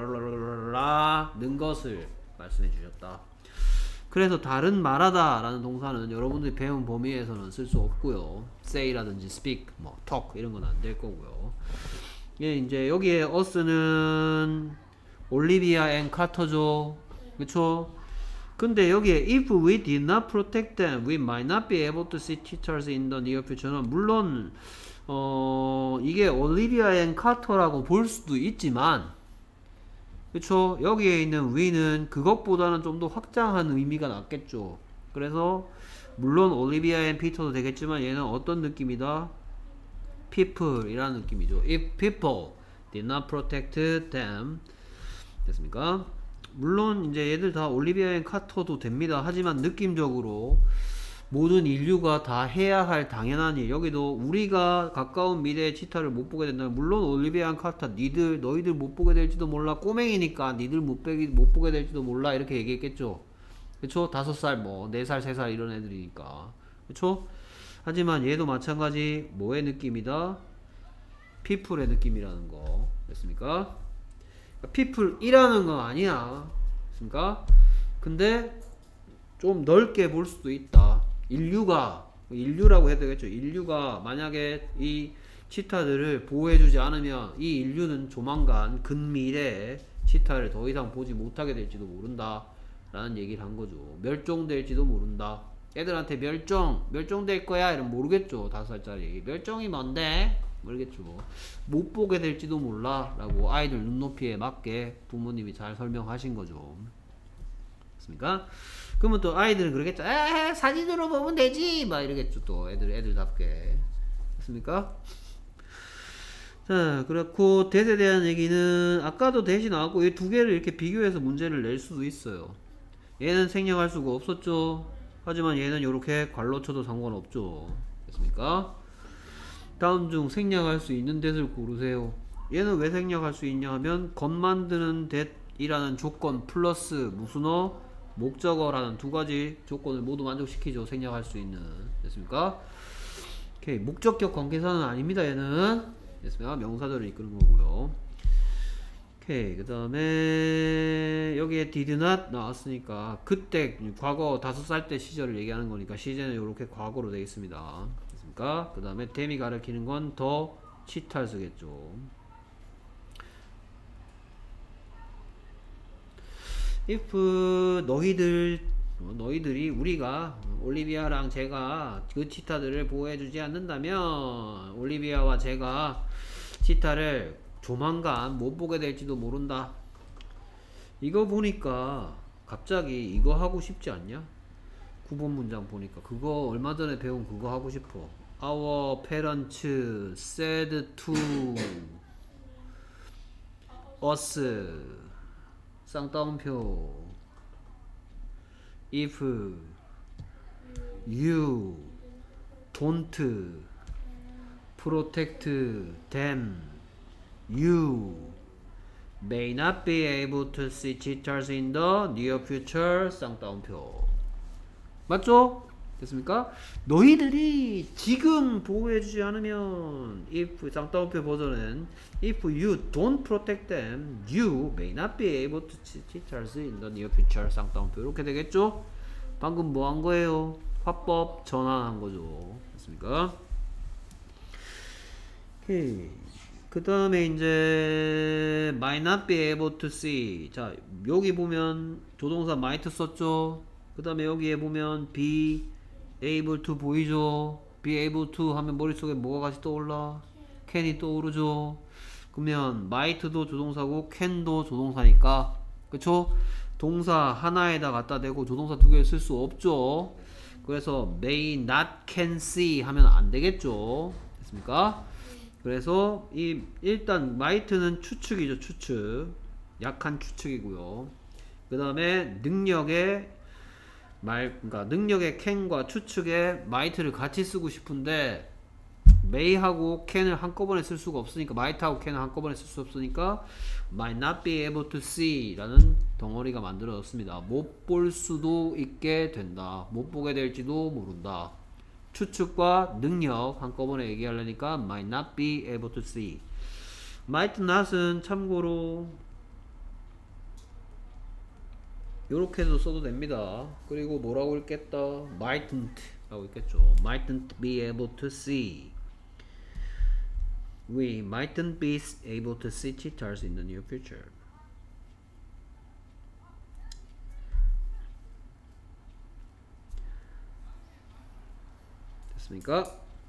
는 것을 말씀해 주셨다. 그래서 다른 말하다 라는 동사는 여러분들이 배운 범위에서는 쓸 수 없고요. say라든지 speak, 뭐 talk 이런 건 안 될 거고요. 예, 이제 여기에 us는 올리비아 앤 카터죠. 그쵸? 근데 여기에 if we did not protect them, we might not be able to see cheetahs in the near future는 물론 이게 올리비아 앤 카터라고 볼 수도 있지만, 그쵸? 여기에 있는 we는 그것보다는 좀 더 확장한 의미가 낫겠죠. 그래서 물론 올리비아 앤 피터도 되겠지만 얘는 어떤 느낌이다? people 이라는 느낌이죠. If people did not protect them. 됐습니까? 물론 이제 얘들 다 올리비아 앤 카터도 됩니다. 하지만 느낌적으로 모든 인류가 다 해야 할 당연한 일, 여기도 우리가 가까운 미래에 치타를 못 보게 된다면 물론 올리비아 앤 카터 너희들 못 보게 될지도 몰라, 꼬맹이니까 니들 못 보게 될지도 몰라 이렇게 얘기했겠죠. 그쵸? 5살 뭐 4살 3살 이런 애들이니까. 그쵸? 하지만 얘도 마찬가지 뭐의 느낌이다? people의 느낌이라는 거. 됐습니까? people이라는 건 아니야. 됐습니까? 근데 좀 넓게 볼 수도 있다. 인류라고 해도 되겠죠. 인류가 만약에 이 치타들을 보호해주지 않으면 이 인류는 조만간 근미래에 치타를 더 이상 보지 못하게 될지도 모른다 라는 얘기를 한 거죠. 멸종될지도 모른다. 애들한테 멸종될 거야 이러면 모르겠죠. 5살짜리 멸종이 뭔데? 모르겠죠. 못 보게 될지도 몰라 라고 아이들 눈높이에 맞게 부모님이 잘 설명하신 거죠. 맞습니까? 그러면 또 아이들은 그러겠죠. 사진으로 보면 되지 막 이러겠죠. 또 애들답게. 맞습니까? 자, 그렇고 대에 대한 얘기는 아까도 대시 나왔고 이 두 개를 이렇게 비교해서 문제를 낼 수도 있어요. 얘는 생략할 수가 없었죠. 하지만 얘는 이렇게 괄로 쳐도 상관없죠. 됐습니까? 다음 중 생략할 수 있는 that을 고르세요. 얘는 왜 생략할 수 있냐 하면 겉 만드는 that이라는 조건 플러스 무슨어 목적어라는 두 가지 조건을 모두 만족시키죠. 생략할 수 있는. 됐습니까? 오케이. 목적격 관계사는 아닙니다. 얘는. 됐습니까? 명사들을 이끄는 거고요. 오케이. 그 다음에 여기에 did not 나왔으니까 그때 과거 5살 때 시절을 얘기하는 거니까 시제는 이렇게 과거로 되어 있습니다. 됐습니까? 그 다음에 댐이 가리키는 건 더 치탈스겠죠. if 너희들이 우리가 올리비아랑 제가 그 치타들을 보호해주지 않는다면 올리비아와 제가 치타를 조만간 못 보게 될지도 모른다. 이거 보니까 갑자기 이거 하고 싶지 않냐? 9번 문장 보니까 그거 얼마 전에 배운 그거 하고 싶어. Our parents said to us. 쌍따옴표. If you don't protect them, you may not be able to see cheetahs in the near future. 쌍따옴표. 맞죠? 됐습니까? 너희들이 지금 보호해주지 않으면 if 쌍따옴표 버전은 if you don't protect them, you may not be able to see cheetahs in the near future. 쌍따옴표. 이렇게 되겠죠? 방금 뭐 한 거예요? 화법 전환한 거죠. 됐습니까? 오케이. 그 다음에 이제 might not be able to see. 자, 여기 보면 조동사 might 썼죠. 그 다음에 여기에 보면 be able to 보이죠. be able to 하면 머릿속에 뭐가 같이 떠올라? can이 떠오르죠. 그러면 might도 조동사고 can도 조동사니까, 그쵸? 동사 하나에다 갖다 대고 조동사 두 개를 쓸 수 없죠. 그래서 may not can see 하면 안 되겠죠. 됐습니까? 그래서 이 일단 might는 추측이죠. 추측. 약한 추측이고요. 그 다음에 능력의 그러니까 능력의 can과 추측의 might를 같이 쓰고 싶은데 may하고 can을 한꺼번에 쓸 수가 없으니까, might하고 can을 한꺼번에 쓸 수 없으니까 might not be able to see 라는 덩어리가 만들어졌습니다. 못 볼 수도 있게 된다. 못 보게 될지도 모른다. 추측과 능력 한꺼번에 얘기하려니까 might not be able to see. might not은 참고로 요렇게도 써도 됩니다. 그리고 뭐라고 읽겠다? mightn't 라고 읽겠죠. mightn't be able to see. We mightn't be able to see cheetahs in the near future. 됐습니까?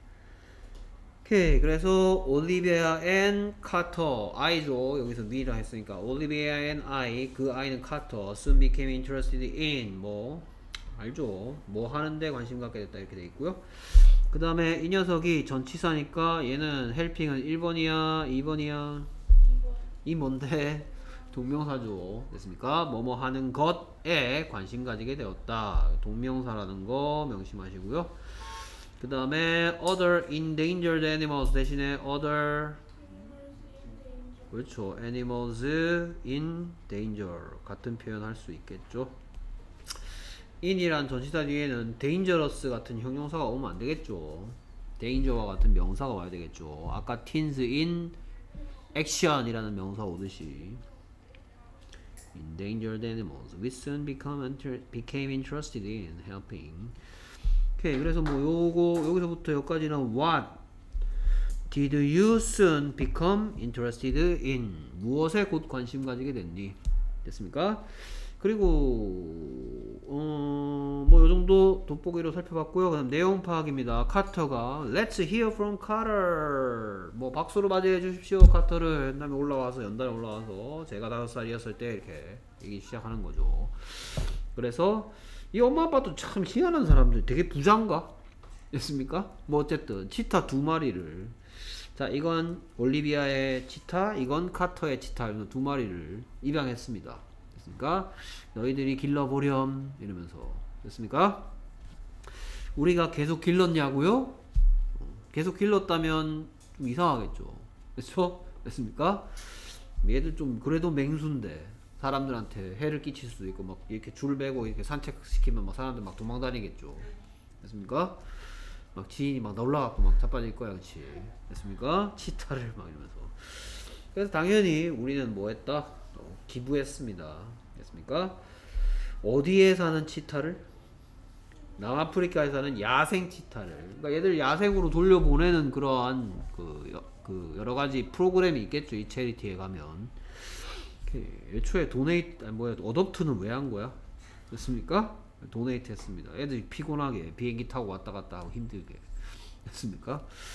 오케이. 그래서 올리비아 앤 카터, I죠. 여기서 we라 했으니까 올리비아 앤 I, 그 I는 카터, soon became interested in, 뭐 알죠? 뭐 하는데 관심 갖게 됐다 이렇게 돼 있고요. 그 다음에 이 녀석이 전치사니까 얘는 helping은 1번이야 2번이야? 2번. 이 뭔데? 동명사죠. 됐습니까? 뭐뭐 하는 것에 관심 가지게 되었다. 동명사라는 거 명심하시고요. 그 다음에 other endangered animals 대신에 other, 그렇죠, animals in danger 같은 표현 할 수 있겠죠. in이란 전치사 뒤에는 dangerous 같은 형용사가 오면 안 되겠죠. danger와 같은 명사가 와야 되겠죠. 아까 teens in action 이라는 명사 오듯이 endangered animals we soon became interested in helping. 오케이. 그래서 뭐 요거 여기서부터 여기까지는 what did you soon become interested in, 무엇에 곧 관심 가지게 됐니. 됐습니까? 그리고 뭐 요정도 돋보기로 살펴봤고요. 그다음 내용 파악입니다. 카터가 Let's hear from Carter, 뭐 박수로 맞이해 주십시오 카터를. 그 다음에 올라와서 연단에 올라와서 제가 5살이었을 때 이렇게 얘기 시작하는 거죠. 그래서 이 엄마 아빠도 참 희한한 사람들, 되게 부자인가? 됐습니까? 뭐 어쨌든 치타 2마리를, 자 이건 올리비아의 치타, 이건 카터의 치타, 이런 2마리를 입양했습니다. 됐습니까? 너희들이 길러보렴 이러면서. 됐습니까? 우리가 계속 길렀냐고요? 계속 길렀다면 좀 이상하겠죠. 그렇죠? 됐습니까? 얘들 좀 그래도 맹수인데 사람들한테 해를 끼칠 수도 있고, 막 이렇게 줄 베고 이렇게 산책시키면 막 사람들 막 도망다니겠죠. 됐습니까? 막 지인이 막 놀라갖고 막 자빠질 거야, 그치? 됐습니까? 치타를 막 이러면서. 그래서 당연히 우리는 뭐 했다? 기부했습니다. 됐습니까? 어디에 사는 치타를? 남아프리카에 사는 야생 치타를. 그러니까 얘들 야생으로 돌려보내는 그러한 그 여러 가지 프로그램이 있겠죠. 이 체리티에 가면. 애초에 어댑트는 왜 한 거야? 됐습니까? 도네이트 했습니다. 애들이 피곤하게 비행기 타고 왔다 갔다 하고 힘들게. 됐습니까?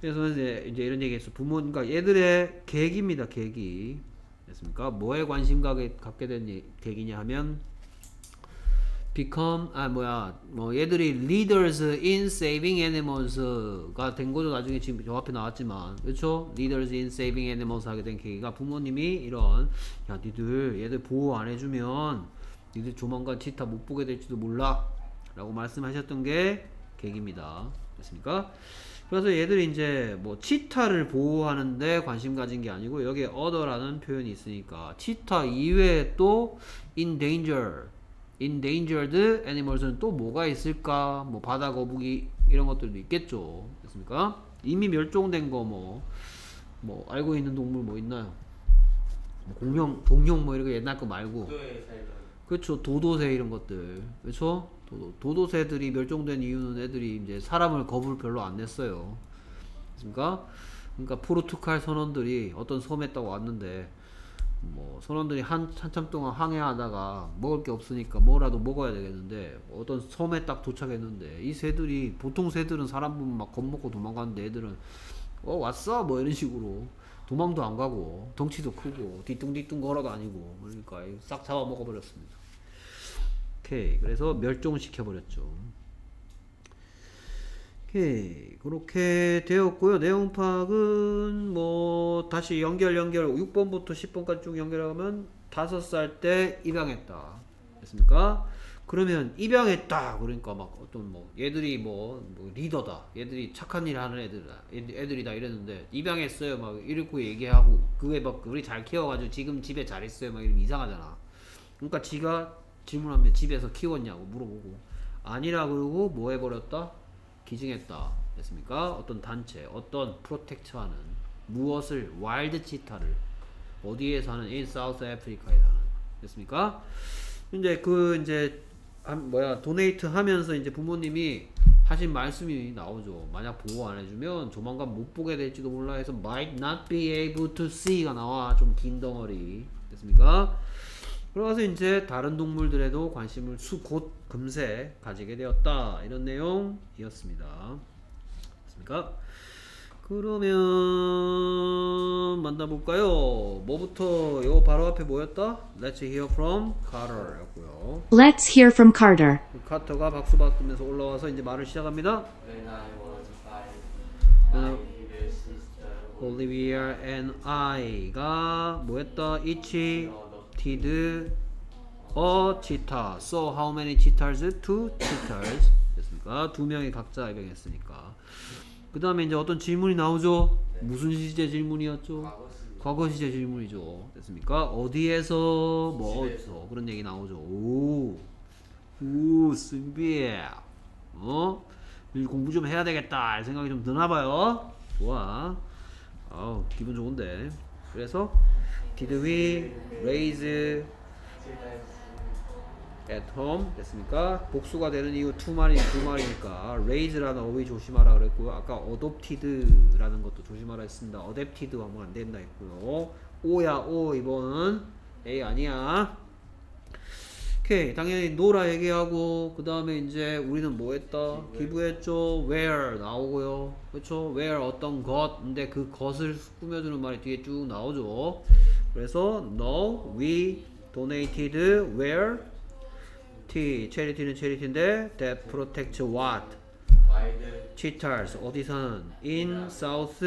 그래서 이제 이런 얘기했어. 그러니까 얘들의 계기입니다. 계기. 됐습니까? 뭐에 관심 갖게 된 계기냐 하면 become 얘들이 leaders in saving animals가 된 거죠. 나중에 지금 저 앞에 나왔지만, 그렇죠? leaders in saving animals 하게 된 계기가 부모님이 이런, 야 니들 얘들 보호 안 해주면 니들 조만간 치타 못 보게 될지도 몰라 라고 말씀하셨던 게 계기입니다. 됐습니까? 그래서 얘들이 이제 뭐 치타를 보호하는데 관심 가진 게 아니고 여기에 other라는 표현이 있으니까 치타 이외에 또 endangered animals는 또 뭐가 있을까? 뭐 바다 거북이 이런 것들도 있겠죠. 됐습니까? 이미 멸종된 거 뭐 알고 있는 동물 뭐 있나요? 뭐 동형 뭐 이런 거 옛날 거 말고. 그렇죠. 도도새 이런 것들. 그렇죠? 도도새들이 멸종된 이유는 애들이 이제 사람을 겁을 별로 안 냈어요. 그렇습니까? 그러니까 포르투갈 선원들이 어떤 섬에 딱 왔는데 뭐 선원들이 한참 동안 항해하다가 먹을 게 없으니까 뭐라도 먹어야 되겠는데 어떤 섬에 딱 도착했는데 이 새들이 보통 새들은 사람 보면 막 겁먹고 도망가는데 애들은 왔어 뭐 이런 식으로 도망도 안 가고 덩치도 크고 뒤뚱뒤뚱 걸어 다니고 그러니까 싹 잡아 먹어버렸습니다. 오케이. 그래서 멸종시켜 버렸죠. 오케이. 그렇게 되었고요. 내용 파악은 뭐 다시 연결 6번부터 10번까지 쭉 연결하면 5살 때 입양했다. 됐습니까? 그러면 입양했다. 그러니까 막 어떤 뭐 얘들이 뭐 리더다. 얘들이 착한 일 하는 애들이다 이랬는데 입양했어요. 막 이렇게 얘기하고 그게 막 우리 잘 키워가지고 지금 집에 잘 있어요. 막 이러면 이상하잖아. 그러니까 지가 질문하면 집에서 키웠냐고 물어보고 아니라 그러고 뭐 해버렸다? 기증했다. 됐습니까? 어떤 단체, 어떤 프로텍트하는 무엇을 와일드 치타를 어디에 사는? in South Africa에 사는. 됐습니까? 이제 도네이트 하면서 이제 부모님이 하신 말씀이 나오죠. 만약 보호 안 해주면 조만간 못 보게 될지도 몰라 해서 might not be able to see가 나와. 좀 긴 덩어리. 됐습니까? 그래서 이제 다른 동물들에도 관심을 곧 금세 가지게 되었다. 이런 내용이었습니다. 됐습니까? 그러면 만나볼까요? 뭐부터 요 바로 앞에 뭐였다? Let's hear from Carter 였고요. Let's hear from Carter. 카터가 박수 받으면서 올라와서 이제 말을 시작합니다. When I was 5, 어. my little sister Olivia and I가 뭐였다? Each did a cheetah. So how many cheetahs? 2 cheetahs. 됐습니까? 2명이 각자 입양했으니까. 그 다음에 이제 어떤 질문이 나오죠? 네. 무슨 시제 질문이었죠? 과거 시제 질문이죠. 됐습니까? 어디에서 뭐 집에서. 어디서 그런 얘기 나오죠. 오 신비해. 공부 좀 해야 되겠다 이 생각이 좀 드나봐요. 좋아. 기분 좋은데. 그래서 did we raise at home? 됐습니까? 복수가 되는 이유 두 마리니까 raise라는 어휘 조심하라 그랬고요. 아까 adopted라는 것도 조심하라 했습니다. adopted 하면 안 된다 했고요. O야 O. 이번은 A 아니야. 오케이. 당연히 노라 얘기하고 그 다음에 이제 우리는 뭐 했다? 기부했죠. where 나오고요. 그렇죠? where 어떤 것. 근데 그 것을 꾸며주는 말이 뒤에 쭉 나오죠. 그래서 no, we donated where charity는 charity인데 that protects what? 와일드 cheetahs. 어디서는? in South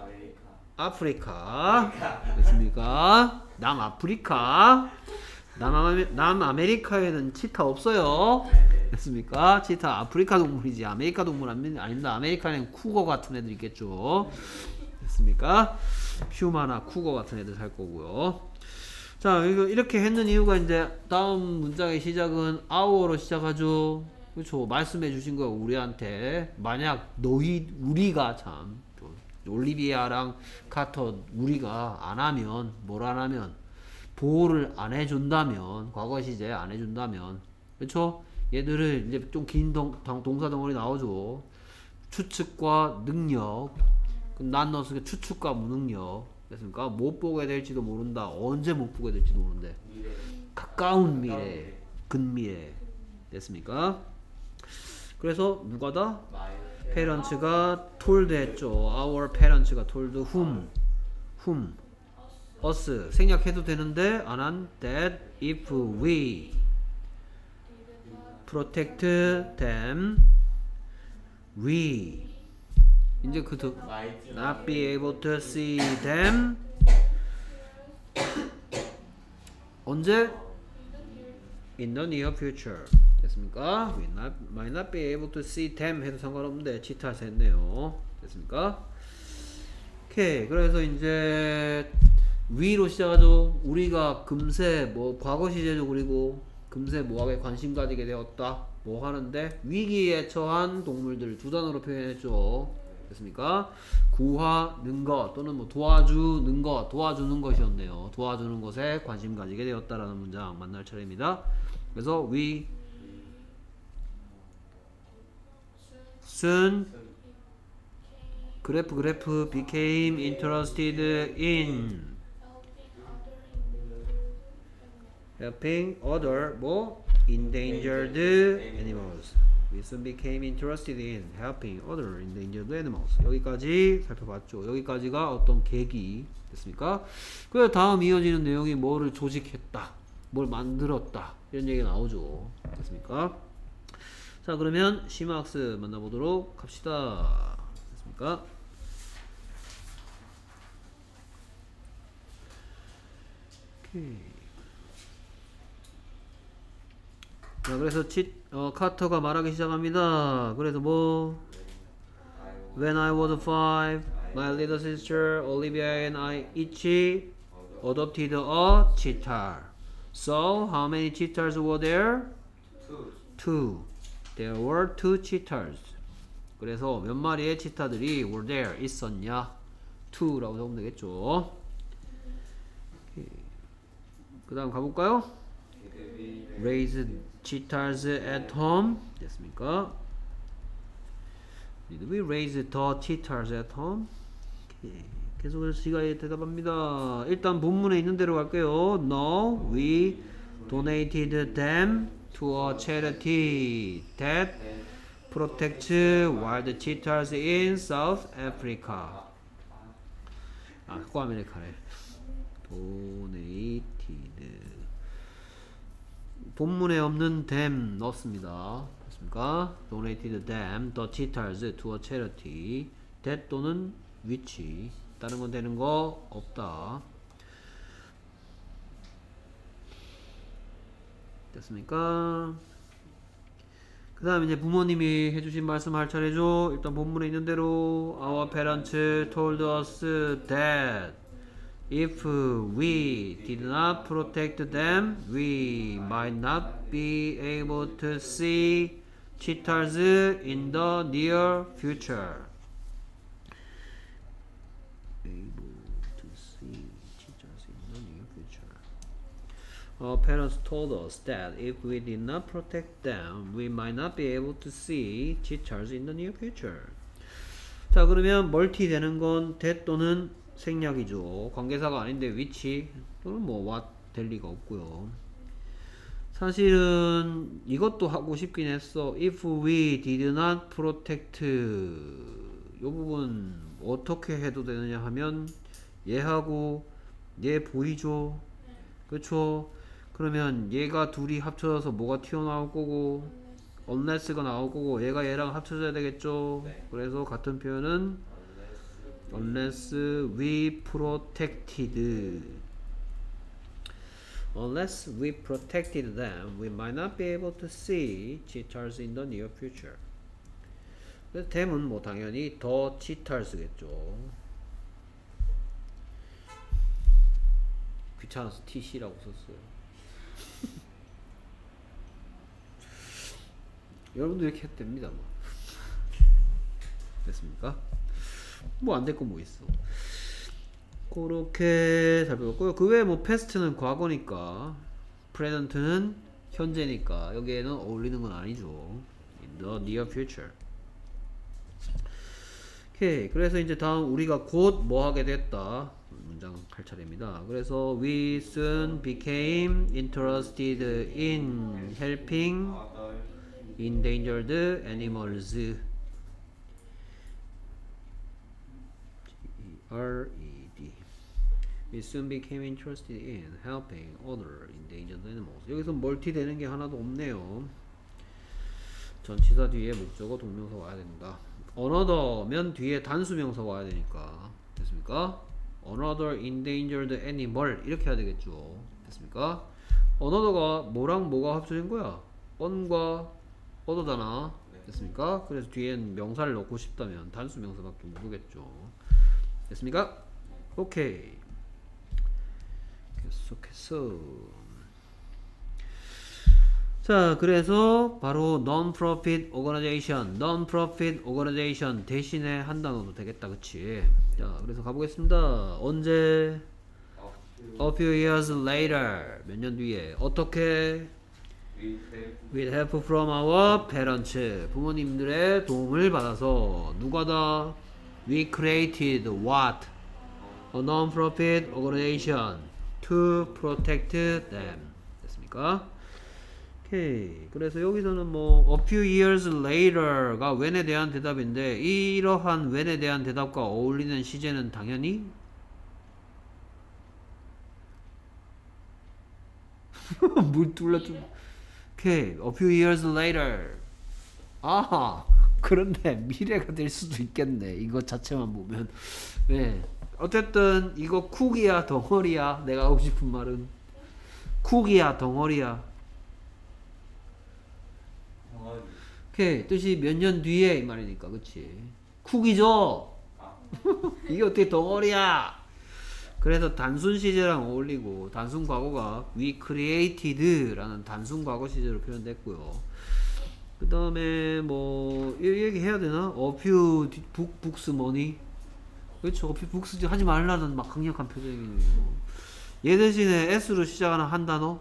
아메리카 Africa. 됐습니까? 남아프리카. 남아메리카에는 치타 없어요. 됐습니까? 치타 아프리카 동물이지 아메리카 동물 아닙니다. 아메리카는 쿠거 같은 애들 있겠죠. 됐습니까? 퓨마나 쿠거 같은 애들 살 거고요. 자, 이렇게 했는 이유가 이제 다음 문장의 시작은 our로 시작하죠. 그렇죠? 말씀해 주신 거예요. 우리한테 만약 우리가 참 올리비아랑 카터 우리가 안 하면 뭘 안 하면 보호를 안 해준다면 과거 시제 안 해준다면 그렇죠? 얘들을 이제 좀 긴 동사 덩어리 나오죠. 추측과 능력. 난 넣었으니까 추측과 무능력. 됐습니까? 못 보게 될지도 모른다. 언제 못 보게 될지도 모르는데. 미래 가까운 미래, 근미래. 됐습니까? 그래서 누가다? parents가 told 했죠. our parents가 told whom us 생략해도 되는데 안 한 that if we protect them we 이제 그 might not be able to see them 언제? in the near future 됐습니까? we might not be able to see them 해도 상관없는데 치타에서 했네요. 됐습니까? 오케이. 그래서 이제 위로 시작하죠. 우리가 금세 뭐 과거 시제죠. 그리고 금세 뭐하게 관심 가지게 되었다. 뭐 하는데 위기에 처한 동물들 두 단어로 표현했죠. 됐습니까? 구하는 것 또는 뭐 도와주는 것, 도와주는 것이었네요. 도와주는 것에 관심 가지게 되었다라는 문장 만날 차례입니다. 그래서 we soon 그래프 became interested in helping other 뭐 endangered animals. We soon became interested in helping other endangered animals. 여기까지 살펴봤죠. 여기까지가 어떤 계기 됐습니까? 그 다음 이어지는 내용이 뭐를 조직했다, 뭘 만들었다 이런 얘기가 나오죠. 됐습니까? 자 그러면 심화학습 만나보도록 합시다. 됐습니까? 오케이. 자 그래서 카터가 말하기 시작합니다. 그래서 뭐 When I was 5, my little sister Olivia and I each adopted a cheetah. So how many cheetahs were there? Two. There were two cheetahs. 그래서 몇 마리의 치타들이 were there 있었냐? Two라고 적으면 되겠죠. 그 다음 가볼까요? Raised cheetahs at home. 됐습니까? Did we raise the cheetahs at home? 오케이. 계속해서 지가 대답합니다. 일단 본문에 있는 대로 갈게요. No, we donated them to a charity that protects wild cheetahs in South Africa. 아, 코아메리카네. donated. 본문에 없는 them 넣습니다. 됐습니까? donated them, the cheetahs to a charity that 또는 which 다른 건 되는 거 없다. 됐습니까? 그 다음에 이제 부모님이 해주신 말씀 할 차례죠. 일단 본문에 있는 대로 Our parents told us that if we did not protect them, we might not be able to see cheetahs in the near future. Able to see cheetahs in the near future. Our parents told us that if we did not protect them, we might not be able to see cheetahs in the near future. 자, 그러면 멀티 되는 건 that 또는 생략이죠. 관계사가 아닌데 which 또는 뭐 what 될 리가 없고요. 사실은 이것도 하고 싶긴 했어. If we did not protect 이 부분 어떻게 해도 되느냐 하면 얘하고 얘 보이죠? 그쵸? 그러면 얘가 둘이 합쳐져서 뭐가 튀어나올 거고 unless가 나올 거고 얘가 얘랑 합쳐져야 되겠죠? 네. 그래서 같은 표현은 unless we protected them, we might not be able to see cheetahs in the near future. 그래서 them은 뭐 당연히 the cheetars겠죠. 귀찮아서 TC라고 썼어요. 여러분도 이렇게 해도 됩니다. 뭐. 됐습니까? 뭐 안 될 거 뭐 있어. 그렇게 살펴봤고요. 그 외에 뭐 past는 과거니까 present는 현재니까 여기에는 어울리는 건 아니죠. In the near future. 오케이. 그래서 이제 다음 우리가 곧 뭐 하게 됐다. 문장 할 차례입니다. 그래서 we soon became interested in helping endangered animals. RED. We soon became interested in helping other endangered animals. 여기서 멀티 되는 게 하나도 없네요. 전치사 뒤에 목적어 동명사 와야 된다. another면 뒤에 단수명사 와야 되니까. 됐습니까? another endangered animal 이렇게 해야 되겠죠. 됐습니까? another가 뭐랑 뭐가 합쳐진 거야? on과 other잖아. 됐습니까? 그래서 뒤엔 명사를 넣고 싶다면 단수명사밖에 모르겠죠. 됐습니까? 오케이. 계속해서 자, 그래서 바로 non-profit organization 대신에 한 단어도 되겠다, 그치? 자, 그래서 가보겠습니다. 언제? A few years later. 몇 년 뒤에. 어떻게? With help from our parents. 부모님들의 도움을 받아서 누가다? We created what? A non-profit organization to protect them. 됐습니까? 오케이. 그래서 여기서는 뭐 a few years later가 when에 대한 대답인데 이러한 when에 대한 대답과 어울리는 시제는 당연히 물 뚫려도 오케이. a few years later. 아, 그런데 미래가 될 수도 있겠네. 이거 자체만 보면. 네. 어쨌든 이거 쿡이야 덩어리야. 내가 하고 싶은 말은 쿡이야 덩어리야. 오케이. 뜻이 몇 년 뒤에 이 말이니까. 그치? 쿡이죠. 이게 어떻게 덩어리야. 그래서 단순 시제랑 어울리고 단순 과거가 we created 라는 단순 과거 시제로 표현됐고요. 그 다음에 뭐 이 얘기 해야 되나? a few books money. 그렇죠. a few books 하지 말라는 막 강력한 표정이네요. 얘 대신에 s로 시작하는 한 단어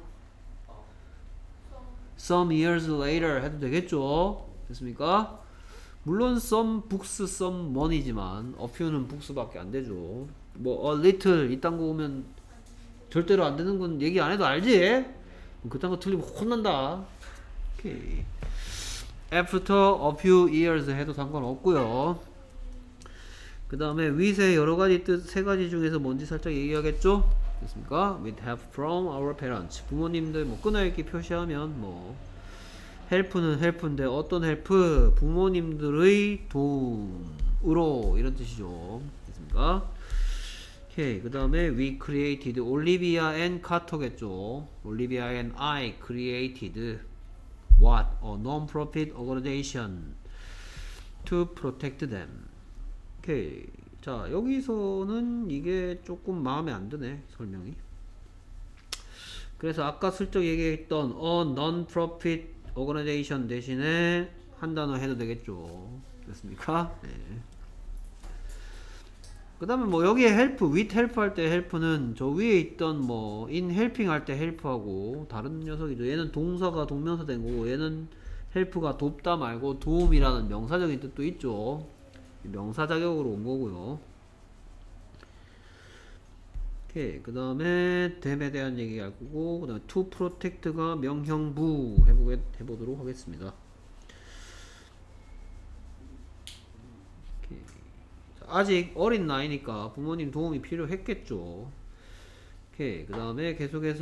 some years later 해도 되겠죠. 됐습니까? 물론 some books, some money지만 a few는 books밖에 안 되죠. 뭐 a little 이딴 거 오면 절대로 안 되는 건 얘기 안 해도 알지? 그딴 거 틀리면 혼난다. 오케이. After a few years 해도 상관없고요. 그 다음에 with의 여러 가지 뜻 세 가지 중에서 뭔지 살짝 얘기하겠죠? 됐습니까? With help from our parents. 부모님들 뭐 끊어읽기 표시하면 뭐 help는 help인데 어떤 help? 부모님들의 도움으로 이런 뜻이죠. 됐습니까? 오케이. 그 다음에 we created 올리비아 앤 카터겠죠. 올리비아 앤 I created what? A non-profit organization to protect them. 오케이. 자, 여기서는 이게 조금 마음에 안 드네, 설명이. 그래서 아까 슬쩍 얘기했던 a non-profit organization 대신에 한 단어 해도 되겠죠. 됐습니까? 네. 그 다음에 뭐 여기에 help, with help 할 때 help는 저 위에 있던 뭐 in helping 할 때 help하고 다른 녀석이죠. 얘는 동사가 동명사 된 거고 얘는 help가 돕다 말고 도움이라는 명사적인 뜻도 있죠. 명사 자격으로 온 거고요. 오케이. 그 다음에 them에 대한 얘기 할 거고 그 다음에 to protect가 명형부 해보도록 하겠습니다. 아직 어린 나이니까 부모님 도움이 필요했겠죠. 오케이. 그 다음에 계속해서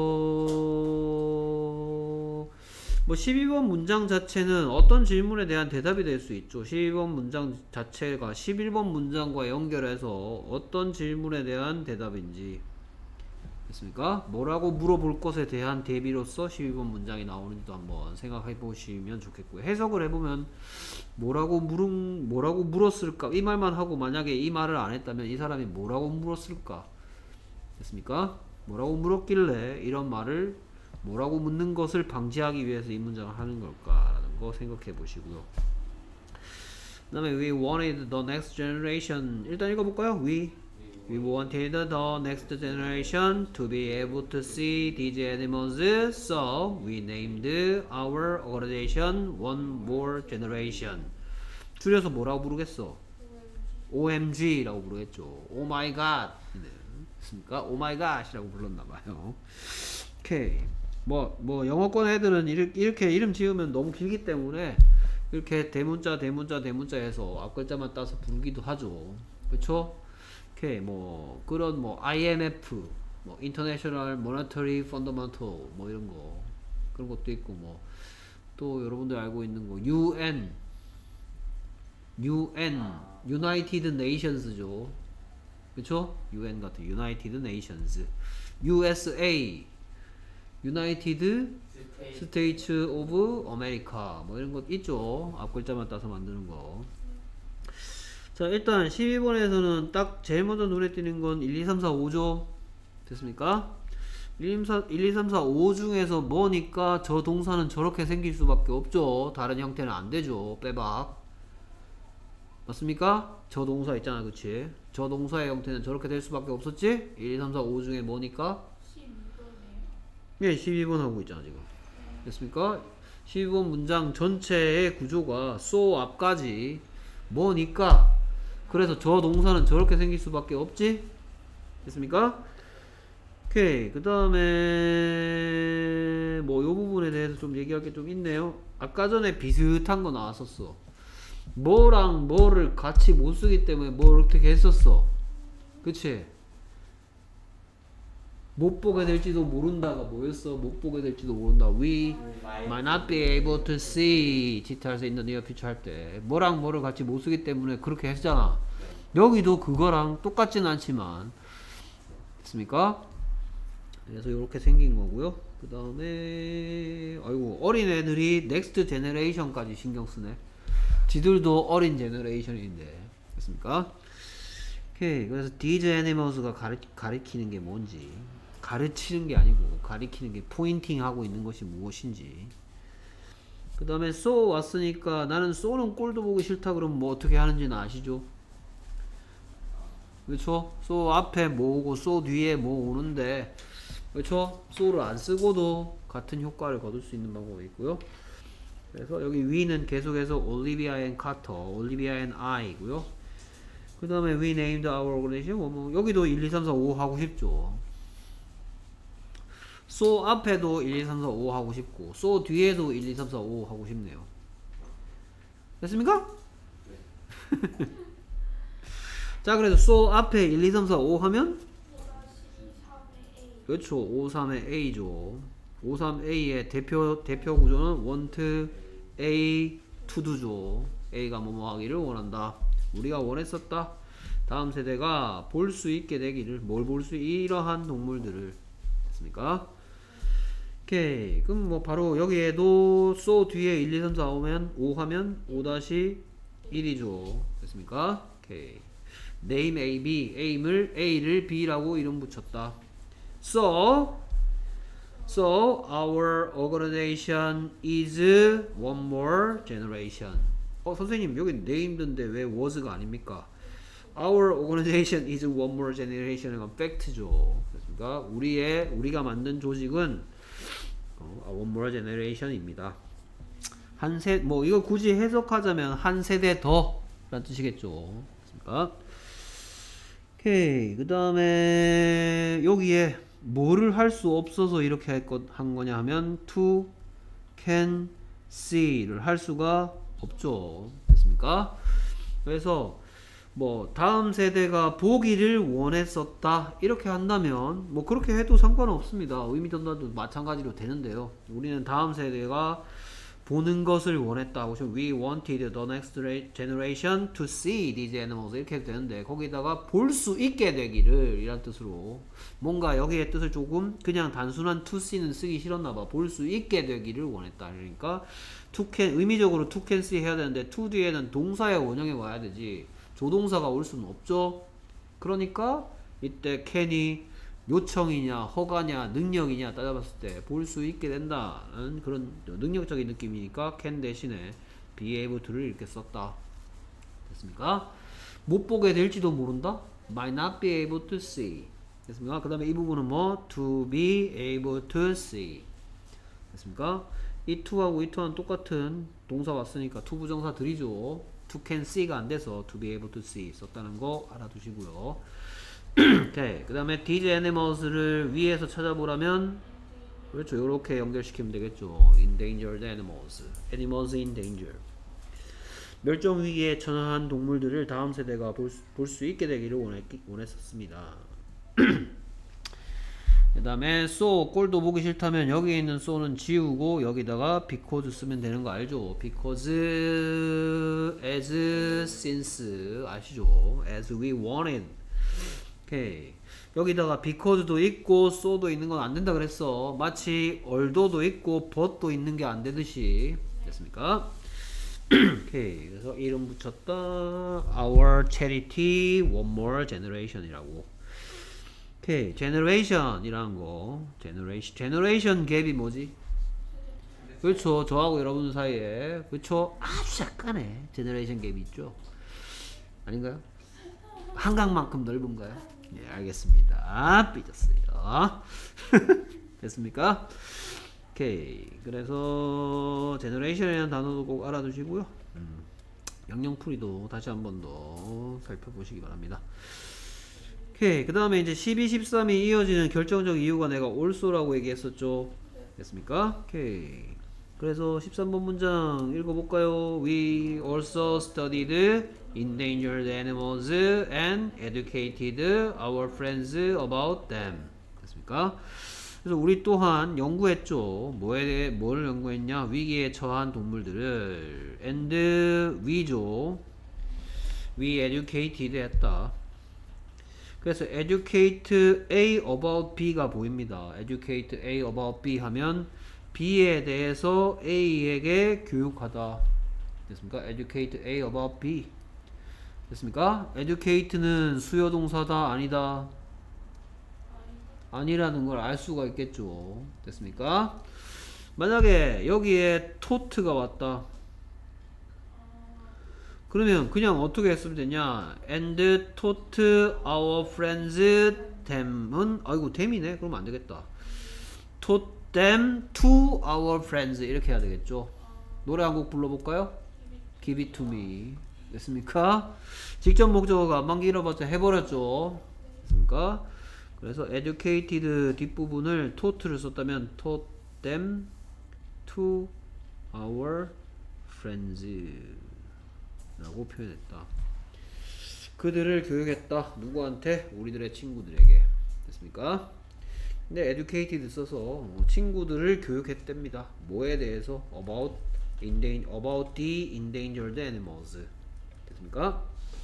뭐 12번 문장 자체는 어떤 질문에 대한 대답이 될 수 있죠. 12번 문장 자체가 11번 문장과 연결해서 어떤 질문에 대한 대답인지 됐습니까? 뭐라고 물어볼 것에 대한 대비로서 12번 문장이 나오는지도 한번 생각해 보시면 좋겠고요. 해석을 해보면 뭐라고 물었을까? 이 말만 하고 만약에 이 말을 안 했다면 이 사람이 뭐라고 물었을까? 됐습니까? 뭐라고 물었길래 이런 말을 뭐라고 묻는 것을 방지하기 위해서 이 문장을 하는 걸까라는 거 생각해 보시고요. 그 다음에 we wanted the next generation 일단 읽어볼까요? We wanted the next generation to be able to see these animals, so we named our organization One More Generation. 줄여서 뭐라고 부르겠어? OMG라고 부르겠죠. Oh my god. 됐습니까? Oh my gosh라고 불렀나봐요. 오케이. 뭐 영어권 애들은 이렇게 이름 지으면 너무 길기 때문에 이렇게 대문자 해서 앞글자만 따서 부르기도 하죠. 그쵸? 오케이, 뭐 그런 뭐 IMF, 뭐 International Monetary Fundamental 뭐 이런 거 그런 것도 있고 뭐 또 여러분들 알고 있는 거 UN United Nations죠. 그쵸? UN 같은 United Nations, USA United States of America 뭐 이런 것 있죠. 앞 글자만 따서 만드는 거. 자, 일단 12번에서는 딱 제일 먼저 눈에 띄는 건 1, 2, 3, 4, 5죠. 됐습니까? 1, 2, 3, 4, 5 중에서 뭐니까 저 동사는 저렇게 생길 수밖에 없죠. 다른 형태는 안 되죠. 빼박. 맞습니까? 저 동사 있잖아, 그치? 저 동사의 형태는 저렇게 될 수밖에 없었지? 1, 2, 3, 4, 5 중에 뭐니까? 12번이에요. 예, 12번 하고 있잖아, 지금. 됐습니까? 12번 문장 전체의 구조가 so 앞까지 뭐니까? 그래서 저 동사는 저렇게 생길 수밖에 없지? 됐습니까? 오케이. 그 다음에 뭐 요 부분에 대해서 좀 얘기할 게 좀 있네요. 아까 전에 비슷한 거 나왔었어. 뭐랑 뭐를 같이 못 쓰기 때문에 뭘 어떻게 했었어. 그치? 못 보게 될지도 모른다가 뭐였어? 못 보게 될지도 모른다. We might not be able to see details in the near future 할 때 뭐랑 뭐를 같이 못 쓰기 때문에 그렇게 했잖아. 여기도 그거랑 똑같진 않지만 됐습니까? 그래서 이렇게 생긴 거고요. 그 다음에 아이고 어린애들이 넥스트 제너레이션까지 신경 쓰네. 지들도 어린 제너레이션인데 됐습니까? 오케이. 그래서 these animals가 가리키는 게 뭔지, 가르치는 게 아니고 가리키는 게 포인팅 하고 있는 것이 무엇인지. 그 다음에 so 왔으니까 나는 so는 꼴도 보기 싫다 그러면 뭐 어떻게 하는지는 아시죠? 그렇죠? so 앞에 뭐 오고 so 뒤에 뭐 오는데 그렇죠? so를 안 쓰고도 같은 효과를 거둘 수 있는 방법이 있고요. 그래서 여기 위는 계속해서 Olivia and Carter, Olivia and I고요. 그 다음에 we named our organization. 뭐 여기도 1, 2, 3, 4, 5 하고 싶죠. so 앞에도 1, 2, 3, 4, 5 하고 싶고 so 뒤에도 1, 2, 3, 4, 5 하고 싶네요. 됐습니까? 자, 그래서 so 앞에 1, 2, 3, 4, 5 하면 5-3의 A. 그렇죠. 5, 3의 A죠. 5, 3A의 대표 구조는 want A to do죠. A가 뭐뭐 하기를 원한다. 우리가 원했었다. 다음 세대가 볼 수 있게 되기를. 뭘 볼 수, 이러한 동물들을. 됐습니까? 오케이. 그럼 뭐 바로 여기에도 so 뒤에 1, 2, 3, 4 오면 5 하면 5-1이죠. 됐습니까? 오케이. name A, B. A를 B라고 이름 붙였다. So our organization is one more generation. 선생님 여기 named인데 왜 was가 아닙니까? Our organization is one more generation은 팩트죠. 그렇습니까? 우리가 만든 조직은 one more generation입니다. 뭐 이거 굳이 해석하자면 한 세대 더 라는 뜻이겠죠. 그렇습니까? 오케이. 그 다음에 여기에 뭐를 할 수 없어서 이렇게 한 거냐 하면 to, can, see를 할 수가 없죠. 됐습니까? 그래서 뭐 다음 세대가 보기를 원했었다 이렇게 한다면 뭐 그렇게 해도 상관은 없습니다. 의미 전달도 마찬가지로 되는데요. 우리는 다음 세대가 보는 것을 원했다. We wanted the next generation to see these animals 이렇게 해도 되는데 거기다가 볼 수 있게 되기를 이란 뜻으로 뭔가 여기의 뜻을 조금 그냥 단순한 to see는 쓰기 싫었나봐. 볼 수 있게 되기를 원했다. 그러니까 to can, 의미적으로 to can see 해야 되는데 to 뒤에는 동사의 원형이 와야 되지 조동사가 올 수는 없죠. 그러니까 이때 can이 요청이냐 허가냐 능력이냐 따져봤을 때 볼 수 있게 된다는 그런 능력적인 느낌이니까 can 대신에 be able to를 이렇게 썼다. 됐습니까? 못 보게 될지도 모른다. might not be able to see. 됐습니까? 그 다음에 이 부분은 뭐 to be able to see. 됐습니까? 이 to하고 이 to는 똑같은 동사 왔으니까 to 부정사들이죠. to can see가 안 돼서 to be able to see 썼다는 거 알아두시고요. 오케이. 그 다음에 these animals를 위에서 찾아보라면 그렇죠. 요렇게 연결시키면 되겠죠. endangered animals. animals in danger. 멸종 위기에 처한 동물들을 다음 세대가 볼 수 있게 되기를 원했었습니다. 그 다음에 so 꼴도 보기 싫다면 여기 있는 so는 지우고 여기다가 because 쓰면 되는 거 알죠? because, as, since 아시죠? as we wanted. 오케이. 여기다가 because도 있고 so도 있는 건 안 된다 그랬어. 마치 although도 있고 but도 있는 게 안 되듯이. 됐습니까? 오케이. 그래서 이름 붙였다. Our charity one more generation이라고. 오케이. generation이라는 거. generation 갭이 뭐지? 그렇죠. 저하고 여러분 사이에 그렇죠. 아주 약간의 generation 갭이 있죠. 아닌가요? 한강만큼 넓은가요? 예, 알겠습니다. 삐졌어요. 됐습니까? 오케이. 그래서 제너레이션이라는 단어도 꼭 알아두시고요. 영영풀이도 다시 한 번 더 살펴보시기 바랍니다. 오케이. 그 다음에 이제 12, 13이 이어지는 결정적 이유가 내가 also라고 얘기했었죠. 됐습니까? 오케이. 그래서 13번 문장 읽어볼까요? We also studied endangered animals and educated our friends about them. 됐습니까? 그래서 우리 또한 연구했죠. 뭘 연구했냐? 위기에 처한 동물들을 and we죠. We educated 했다. 그래서 educate A about B가 보입니다. educate A about B 하면 B에 대해서 A에게 교육하다. 됐습니까? educate A about B. 됐습니까? educate는 수요동사다 아니다? 아니라는 걸 알 수가 있겠죠. 됐습니까? 만약에 여기에 tought가 왔다. 그러면 그냥 어떻게 했으면 되냐? and taught our friends them은 아이고 them이네. 그러면 안 되겠다. taught them to our friends 이렇게 해야 되겠죠. 노래 한 곡 불러볼까요? Give it to me. 됐습니까? 직접 목적어가 안만 길어봤자 해버렸죠. 됐습니까? 그래서 educated 뒷부분을 taught를 썼다면 taught them to our friends 라고 표현했다. 그들을 교육했다. 누구한테? 우리들의 친구들에게. 됐습니까? 근데 educated 써서 친구들을 교육했답니다. 뭐에 대해서? about the endangered animals. 됐습니까?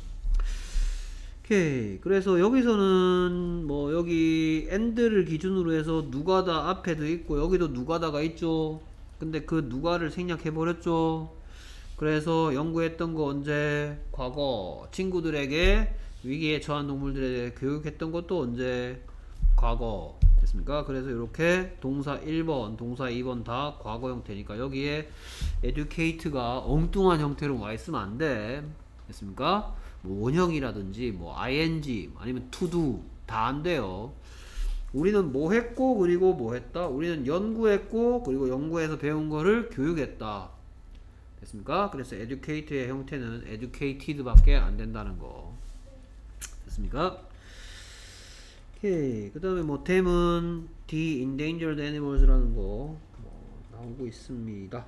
오케이. 그래서 여기서는 뭐 여기 and를 기준으로 해서 누가다 앞에도 있고 여기도 누가다가 있죠. 근데 그 누가를 생략해 버렸죠. 그래서 연구했던 거 언제? 과거. 친구들에게 위기에 처한 동물들에 대해 교육했던 것도 언제? 과거. 됐습니까? 그래서 이렇게 동사 1번, 동사 2번 다 과거 형태니까 여기에 educate가 엉뚱한 형태로 와 있으면 안 돼. 됐습니까? 뭐 원형이라든지 뭐 ing 아니면 to do 다 안 돼요. 우리는 뭐 했고 그리고 뭐 했다? 우리는 연구했고 그리고 연구해서 배운 거를 교육했다. 됐습니까? 그래서 educate의 형태는 educated 밖에 안 된다는 거. 됐습니까? 오케이. 그 다음에 뭐 them은 the endangered animals라는 거 나오고 있습니다.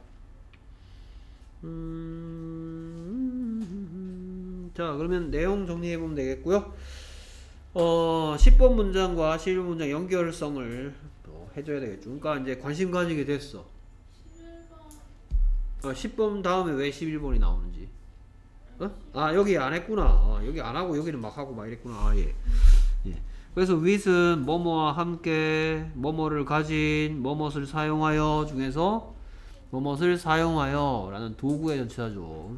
자, 그러면 내용 정리해보면 되겠고요. 10번 문장과 11번 문장 연결성을 해줘야 되겠죠. 그러니까 이제 관심 가지게 됐어. 10번 다음에 왜 11번이 나오는지. 아, 여기 안 했구나. 여기 안 하고 여기는 막 하고 막 이랬구나. 아, 예. 예. 그래서 with은 뭐뭐와 함께, 뭐뭐를 가진, 뭐뭇을 사용하여 중에서 뭐뭇을 사용하여 라는 도구의 전치사죠.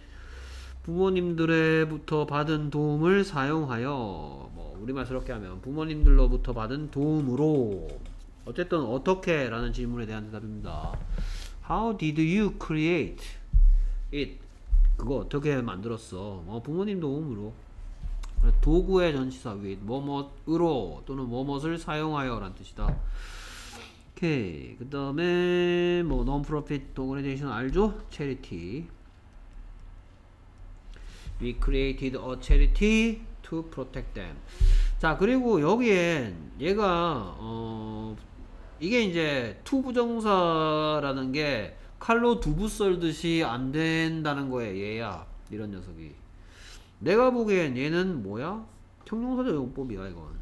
부모님들로부터 받은 도움을 사용하여, 뭐 우리말스럽게 하면 부모님들로부터 받은 도움으로. 어쨌든 어떻게 라는 질문에 대한 대답입니다. How did you create it? 그거 어떻게 만들었어? 부모님 도움으로. 도구의 전치사 with 뭐뭇으로 또는 뭐뭇을 사용하여 라는 뜻이다. 오케이. 그 다음에 뭐 non-profit organization 알죠? charity. We created a charity to protect them. 자, 그리고 여기엔 얘가 이게 이제 to 부정사라는 게 칼로 두부 썰듯이 안 된다는 거야 얘야. 이런 녀석이. 내가 보기엔 얘는 뭐야? 형용사적 용법이야 이건.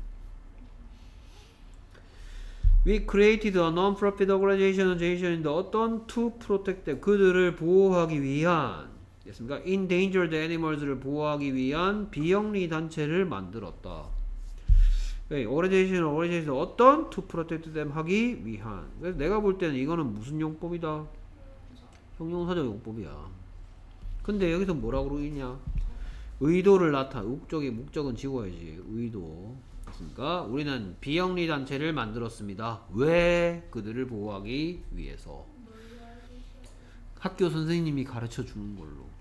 We created a non-profit organization 어떤 to protect them 그들을 보호하기 위한 됐습니까? Endangered animals를 보호하기 위한 비영리 단체를 만들었다. organization 어떤 to protect them 하기 위한. 그래서 내가 볼 때는 이거는 무슨 용법이다? 형용사적 용법이야. 근데 여기서 뭐라고 그러냐? 의도를 목적은 지워야지. 의도. 그러니까 우리는 비영리 단체를 만들었습니다. 왜? 그들을 보호하기 위해서. 학교 선생님이 가르쳐 주는 걸로.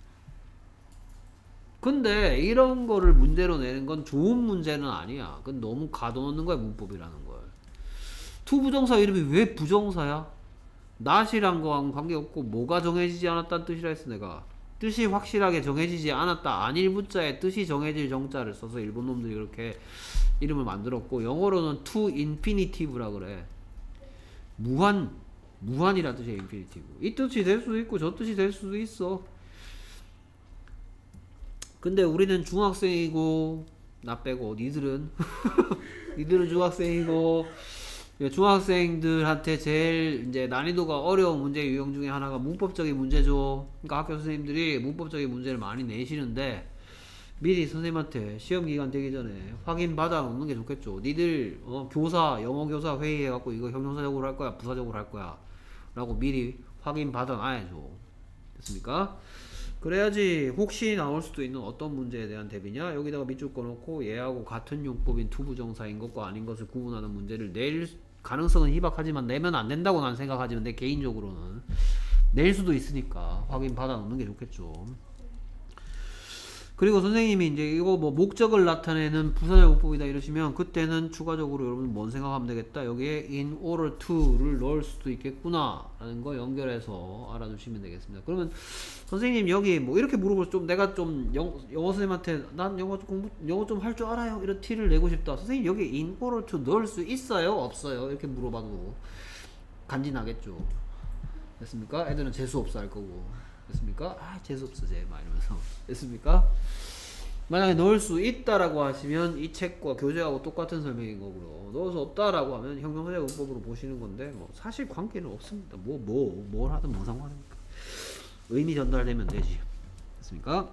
근데 이런 거를 문제로 내는 건 좋은 문제는 아니야. 그건 너무 가둬놓는 거야 문법이라는 걸. to 부정사 이름이 왜 부정사야? not이란 거하고는 관계없고 뭐가 정해지지 않았다는 뜻이라 했어 내가. 뜻이 확실하게 정해지지 않았다. 안일 문자에 뜻이 정해질 정자를 써서 일본 놈들이 그렇게 이름을 만들었고 영어로는 to infinitive라 그래. 무한이라 뜻이야 infinitive. 이 뜻이 될 수도 있고 저 뜻이 될 수도 있어. 근데 우리는 중학생이고 나 빼고 니들은 니들은 중학생이고 중학생들한테 제일 이제 난이도가 어려운 문제 유형 중에 하나가 문법적인 문제죠. 그러니까 학교 선생님들이 문법적인 문제를 많이 내시는데 미리 선생님한테 시험 기간 되기 전에 확인 받아 놓는 게 좋겠죠. 니들 교사 영어 교사 회의해 갖고 이거 형용사적으로 할 거야 부사적으로 할 거야 라고 미리 확인 받아 놔야죠. 됐습니까? 그래야지 혹시 나올 수도 있는 어떤 문제에 대한 대비냐 여기다가 밑줄 꺼놓고 얘하고 같은 용법인 투부정사인 것과 아닌 것을 구분하는 문제를 낼 가능성은 희박하지만 내면 안 된다고 난 생각하지만 내 개인적으로는 낼 수도 있으니까 확인 받아 놓는 게 좋겠죠. 그리고 선생님이 이제 이거 뭐 목적을 나타내는 부사적 용법이다 이러시면 그때는 추가적으로 여러분 뭔 생각하면 되겠다. 여기에 in order to를 넣을 수도 있겠구나 라는 거 연결해서 알아두시면 되겠습니다. 그러면 선생님 여기 뭐 이렇게 물어볼 좀 내가 좀 영어 선생님한테 난 영어 좀 할 줄 알아요 이런 티를 내고 싶다. 선생님 여기 in order to 넣을 수 있어요 없어요 이렇게 물어봐도 간지나겠죠. 됐습니까? 애들은 재수없어 할 거고. 됐습니까? 아 재수없어 쟤 막 이러면서. 됐습니까? 만약에 넣을 수 있다라고 하시면 이 책과 교재하고 똑같은 설명인 거고요. 넣을 수 없다라고 하면 형용사적 문법으로 보시는 건데 뭐 사실 관계는 없습니다. 뭘 하든 뭐 상관입니까? 의미 전달되면 되지. 됐습니까?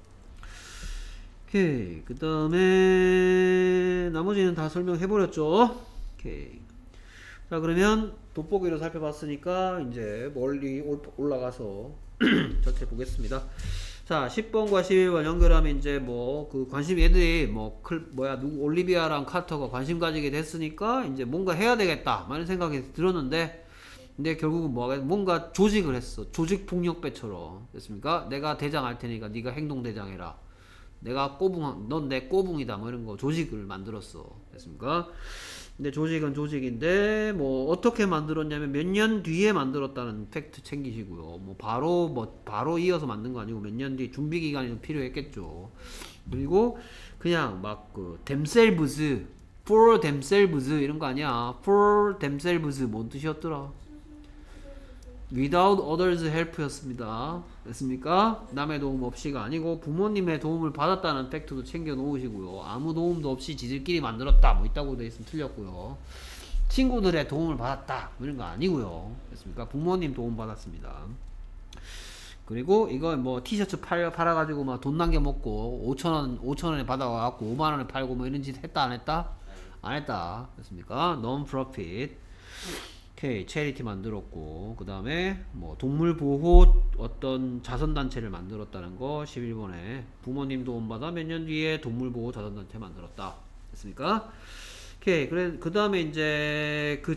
오케이. 그 다음에 나머지는 다 설명해버렸죠? 오케이. 자 그러면 돋보기로 살펴봤으니까 이제 멀리 올라가서 전체 보겠습니다. 자 10번과 11번 연결하면 이제 뭐 그 관심 얘들이 누구 올리비아랑 카터가 관심 가지게 됐으니까 이제 뭔가 해야 되겠다 많은 생각이 들었는데 근데 결국은 뭔가 조직을 했어. 조직 폭력배처럼. 됐습니까? 내가 대장 할 테니까 네가 행동 대장 해라. 내가 넌 내 꼬붕이다 뭐 이런 거 조직을 만들었어. 됐습니까? 근데 조직은 조직인데 뭐 어떻게 만들었냐면 몇 년 뒤에 만들었다는 팩트 챙기시고요. 뭐 바로 이어서 만든 거 아니고 몇 년 뒤 준비 기간이 좀 필요했겠죠. 그리고 그냥 막 그 themselves, for themselves 이런 거 아니야. for themselves 뭔 뜻이었더라? without others help였습니다. 됐습니까? 남의 도움 없이가 아니고 부모님의 도움을 받았다는 팩트도 챙겨 놓으시고요. 아무 도움도 없이 지들끼리 만들었다 뭐 있다고 돼 있으면 틀렸고요. 친구들의 도움을 받았다 뭐 이런 거 아니고요. 됐습니까? 부모님 도움 받았습니다. 그리고 이거 뭐 티셔츠 팔아가지고 막 돈 남겨 먹고 5천원에 받아와갖고 5만원에 팔고 뭐 이런 짓 했다 안 했다? 안 했다. 됐습니까? non-profit. 오케이, 체리티 만들었고, 그 다음에 뭐 동물보호 어떤 자선단체를 만들었다는 거 11번에 부모님 도움받아 몇 년 뒤에 동물보호 자선단체 만들었다. 됐습니까? 오케이, 그래, 그 다음에 이제 그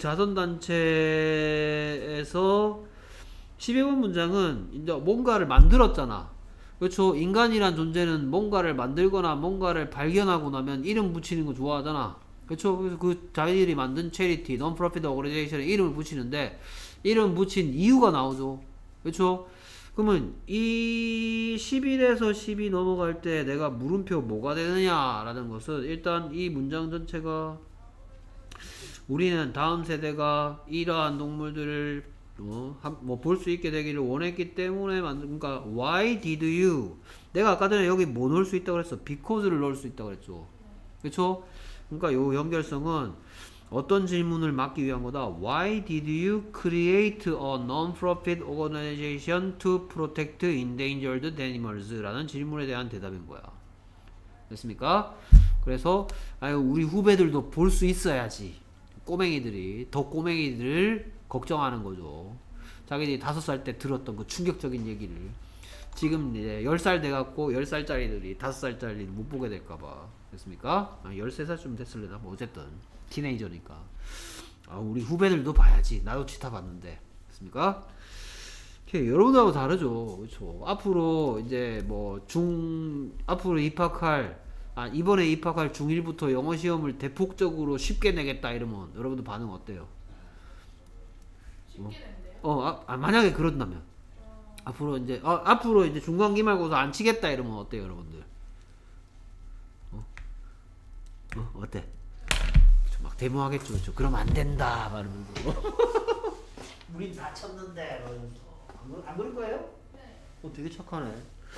자선단체에서 12번 문장은 이제 뭔가를 만들었잖아. 그렇죠? 인간이란 존재는 뭔가를 만들거나 뭔가를 발견하고 나면 이름 붙이는 거 좋아하잖아. 그렇죠? 그래서 그 자기들이 만든 체리티, non-profit organization에 이름을 붙이는데 이름 붙인 이유가 나오죠. 그렇죠? 그러면 이 11에서 12 넘어갈 때 내가 물음표 뭐가 되느냐라는 것은 일단 이 문장 전체가 우리는 다음 세대가 이러한 동물들을 뭐 볼 수 있게 되기를 원했기 때문에 만든. 그러니까 why did you? 내가 아까 전에 여기 뭐 넣을 수 있다고 그랬어? because를 넣을 수 있다고 그랬죠. 그렇죠? 그러니까 요 연결성은 어떤 질문을 막기 위한 거다. Why did you create a non-profit organization to protect endangered animals? 라는 질문에 대한 대답인 거야. 됐습니까? 그래서 아유, 우리 후배들도 볼 수 있어야지. 꼬맹이들이 더 꼬맹이들을 걱정하는 거죠. 자기들이 5살 때 들었던 그 충격적인 얘기를 지금 이제 10살 돼갖고 10살짜리들이 5살짜리를 못 보게 될까봐. 됐습니까? 13살쯤 됐을래나? 뭐 어쨌든 티네이저니까. 우리 후배들도 봐야지. 나도 치타 봤는데. 됐습니까? 여러분하고 다르죠. 그렇죠. 앞으로 이제 뭐 앞으로 입학할 이번에 입학할 중1부터 영어 시험을 대폭적으로 쉽게 내겠다 이러면 여러분들 반응 어때요? 쉽게 낸대요? 만약에 그런다면 앞으로 이제 중간 기말고사 안 치겠다 이러면 어때요, 여러분들? 어때? 막 데모하겠죠, 그렇죠? 그러면 안 된다, 말하면서. 우린 다 쳤는데, 안 그럴 거예요? 네. 되게 착하네.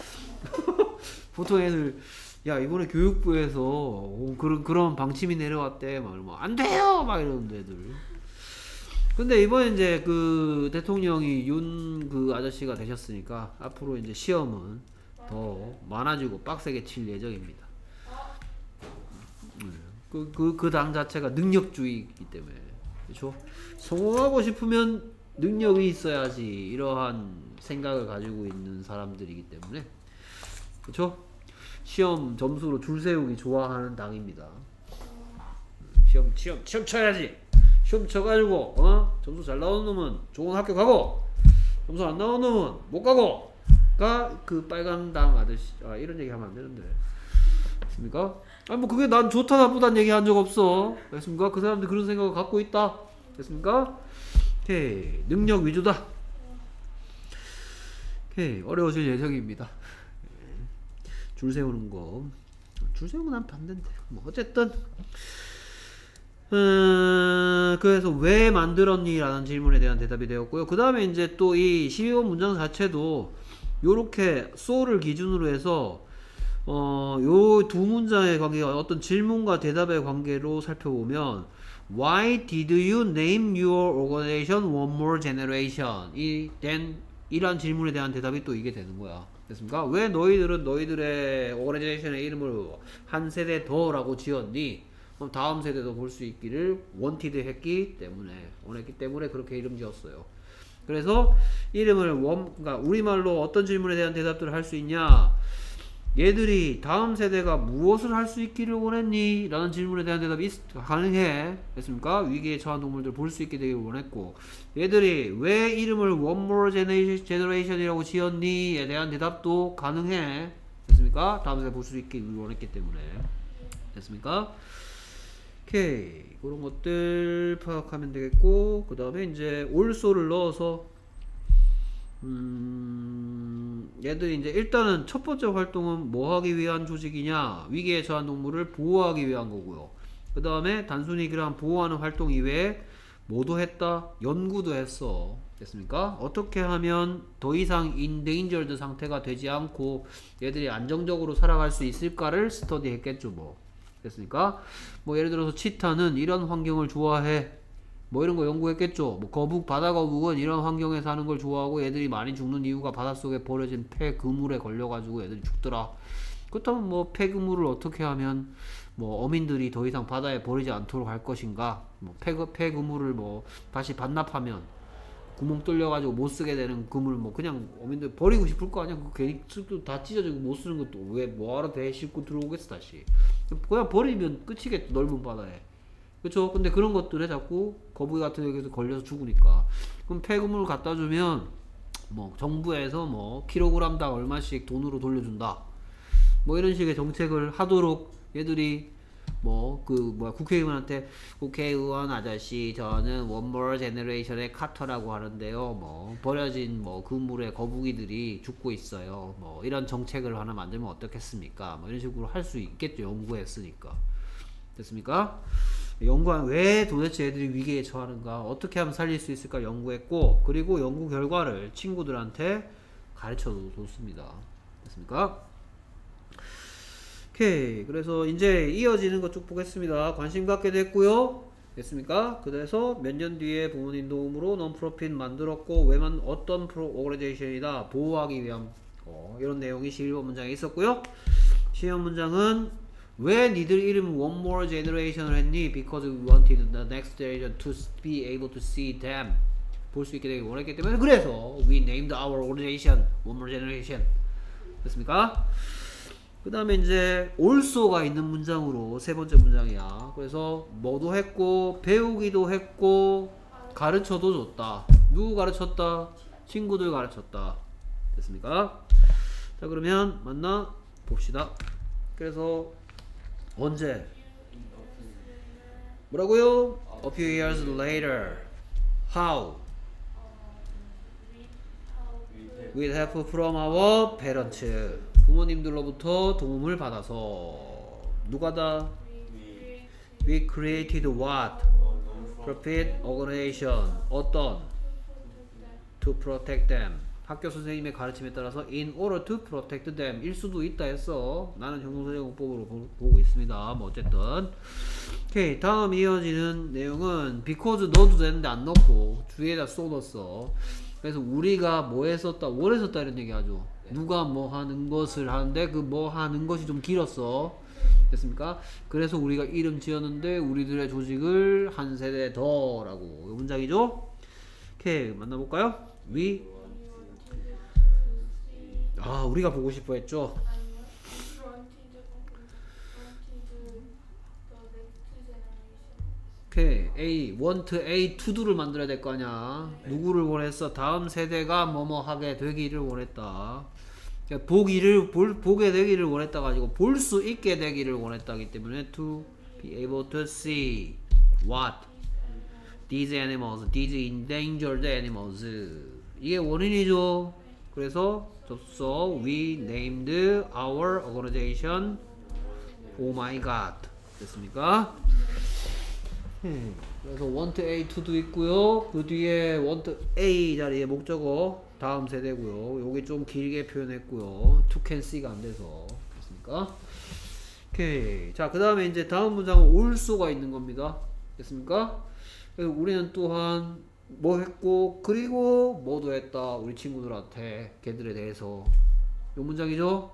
보통 애들, 야, 이번에 교육부에서 그런 방침이 내려왔대, 막 이러면 안 돼요, 막 이러는데 애들. 근데 이번에 이제 그 대통령이 그 아저씨가 되셨으니까 앞으로 이제 시험은 더 많아지고 빡세게 칠 예정입니다. 그 당 자체가 능력주의이기 때문에. 그렇죠? 성공하고 싶으면 능력이 있어야지, 이러한 생각을 가지고 있는 사람들이기 때문에. 그렇죠? 시험 점수로 줄 세우기 좋아하는 당입니다. 시험 쳐야지. 시험 쳐가지고 점수 잘 나오는 놈은 좋은 학교 가고, 점수 안 나오는 놈은 못 가고 가 그 빨간 당 아저씨. 이런 얘기 하면 안 되는데. 됐습니까? 뭐 그게 난 좋다 나쁘다는 얘기 한 적 없어. 됐습니까? 그 사람들 그런 생각을 갖고 있다. 됐습니까? 오케이. 능력 위주다. 오케이. 어려워질 예정입니다. 줄 세우는 거. 줄 세우면 난 반대인데. 뭐 어쨌든 그래서 왜 만들었니? 라는 질문에 대한 대답이 되었고요. 그 다음에 이제 또 이 12번 문장 자체도 요렇게 so를 기준으로 해서 요 두 문장의 관계가 어떤 질문과 대답의 관계로 살펴보면 Why did you name your organization one more generation? 이란 질문에 대한 대답이 또 이게 되는 거야. 됐습니까? 왜 너희들은 너희들의 organization의 이름을 한 세대 더라고 지었니? 그럼 다음 세대도 볼 수 있기를 원했기 때문에 그렇게 이름 지었어요. 그래서 이름을 그러니까 우리말로 어떤 질문에 대한 대답들을 할 수 있냐? 얘들이 다음 세대가 무엇을 할 수 있기를 원했니? 라는 질문에 대한 대답이 가능해. 됐습니까? 위기에 처한 동물들 볼 수 있게 되길 원했고, 얘들이 왜 이름을 One More Generation이라고 지었니? 에 대한 대답도 가능해. 됐습니까? 다음 세대 볼 수 있게 원했기 때문에. 됐습니까? 오케이. 그런 것들 파악하면 되겠고, 그 다음에 이제 also를 넣어서 얘들이 이제 일단은 첫 번째 활동은 뭐 하기 위한 조직이냐? 위기에 처한 동물을 보호하기 위한 거고요. 그 다음에 단순히 그냥 보호하는 활동 이외에 뭐도 했다? 연구도 했어. 됐습니까? 어떻게 하면 더 이상 endangered 상태가 되지 않고 얘들이 안정적으로 살아갈 수 있을까를 스터디 했겠죠, 뭐. 됐습니까? 뭐 예를 들어서 치타는 이런 환경을 좋아해. 뭐 이런 거 연구했겠죠. 뭐 거북, 바다 거북은 이런 환경에 사는 걸 좋아하고 얘들이 많이 죽는 이유가 바닷속에 버려진 폐그물에 걸려가지고 애들이 죽더라. 그렇다면 뭐 폐그물을 어떻게 하면 뭐 어민들이 더 이상 바다에 버리지 않도록 할 것인가? 뭐 폐그물을 뭐 다시 반납하면 구멍 뚫려가지고 못 쓰게 되는 그물 뭐 그냥 어민들 버리고 싶을 거 아니야? 그 괜히 다 찢어지고 못 쓰는 것도 왜 뭐하러 배 싣고 들어오겠어 다시. 그냥 버리면 끝이겠죠, 넓은 바다에. 그쵸? 근데 그런 것들에 자꾸 거북이 같은 여기서 걸려서 죽으니까. 그럼 폐그물을 갖다 주면 뭐 정부에서 뭐 킬로그램당 얼마씩 돈으로 돌려준다. 뭐 이런 식의 정책을 하도록 얘들이 뭐 국회의원한테 국회의원 아저씨 저는 원몰 제너레이션의 카터라고 하는데요. 뭐 버려진 뭐 그물에 거북이들이 죽고 있어요. 뭐 이런 정책을 하나 만들면 어떻겠습니까? 뭐 이런 식으로 할 수 있겠죠. 연구했으니까. 됐습니까? 연구한 왜 도대체 애들이 위기에 처하는가, 어떻게 하면 살릴 수 있을까 연구했고, 그리고 연구 결과를 친구들한테 가르쳐 줬습니다. 됐습니까? 오케이. 그래서 이제 이어지는 거 쭉 보겠습니다. 관심 갖게 됐고요. 됐습니까? 그래서 몇 년 뒤에 부모님 도움으로 non-profit 만들었고, 어떤 오거니제이션이다, 보호하기 위함. 이런 내용이 11번 문장에 있었고요. 시험 문장은 왜 니들 이름 one more generation을 했니? Because we wanted the next generation to be able to see them. 볼 수 있게 되기 원했기 때문에, 그래서 we named our organization one more generation. 됐습니까? 그 다음에 이제 also가 있는 문장으로 세 번째 문장이야. 그래서 뭐도 했고 배우기도 했고 가르쳐도 줬다. 누구 가르쳤다? 친구들 가르쳤다. 됐습니까? 자, 그러면 만나 봅시다. 그래서 언제? 뭐라고요? A few years later. How? With help from our parents. 부모님들로부터 도움을 받아서. 누가다? We created what? Profit organization. 어떤? To protect them. 학교 선생님의 가르침에 따라서 in order to protect them 일 수도 있다 했어. 나는 형용사제공법으로 보고 있습니다. 뭐 어쨌든. 오케이. 다음 이어지는 내용은 because 넣어도 되는데 안 넣고 주위에다 쏟았어. 그래서 우리가 뭐 했었다, 뭘 했었다 이런 얘기 하죠. 누가 뭐 하는 것을 하는데 그 뭐 하는 것이 좀 길었어. 됐습니까? 그래서 우리가 이름 지었는데 우리들의 조직을 한 세대 더 라고. 이 문장이죠. 오케이. 만나볼까요? 우리가 보고 싶어 했죠. 오케이. want A to do를 만들어야 될 거 아니야. 누구를 원했어? 다음 세대가 뭐뭐 하게 되기를 원했다. 그러니까 보게 되기를 원했다 가지고 볼 수 있게 되기를 원했다기 때문에 to be able to see what? These animals, these endangered animals. 이게 원인이죠. 그래서 so we named our organization Oh my God. 됐습니까? 그래서 want A to도 있고요. 그 뒤에 want A 자리에 목적어 다음 세대고요. 여기 좀 길게 표현했고요. to can see가 안 돼서. 됐습니까? 오케이. 자, 그 다음에 이제 다음 문장은 also가 있는 겁니다. 됐습니까? 그래서 우리는 또한 뭐 했고 그리고 뭐도 했다. 우리 친구들한테 걔들에 대해서. 요 문장이죠?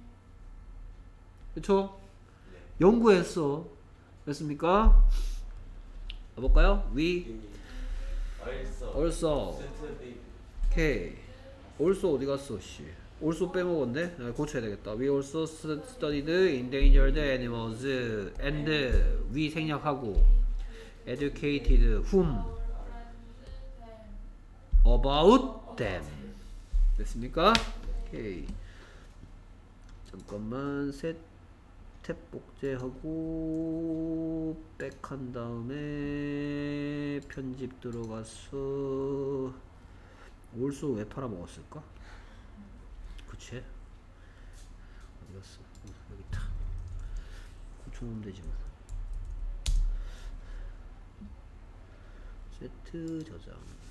그쵸? 연구했어. 됐습니까? 가볼까요? We also. 오케이. also 어디 갔어? 씨. also 빼먹었네? 고쳐야 되겠다. We also studied endangered animals and we 생략하고 educated whom about them. 됐습니까? 오케이. 잠깐만. 탭 복제하고 백한 다음에 편집 들어가서 올소 왜 팔아먹었을까? 그치? 어디 갔어? 여기 있다. 고쳐놓으면 되지 뭐. 세트 저장.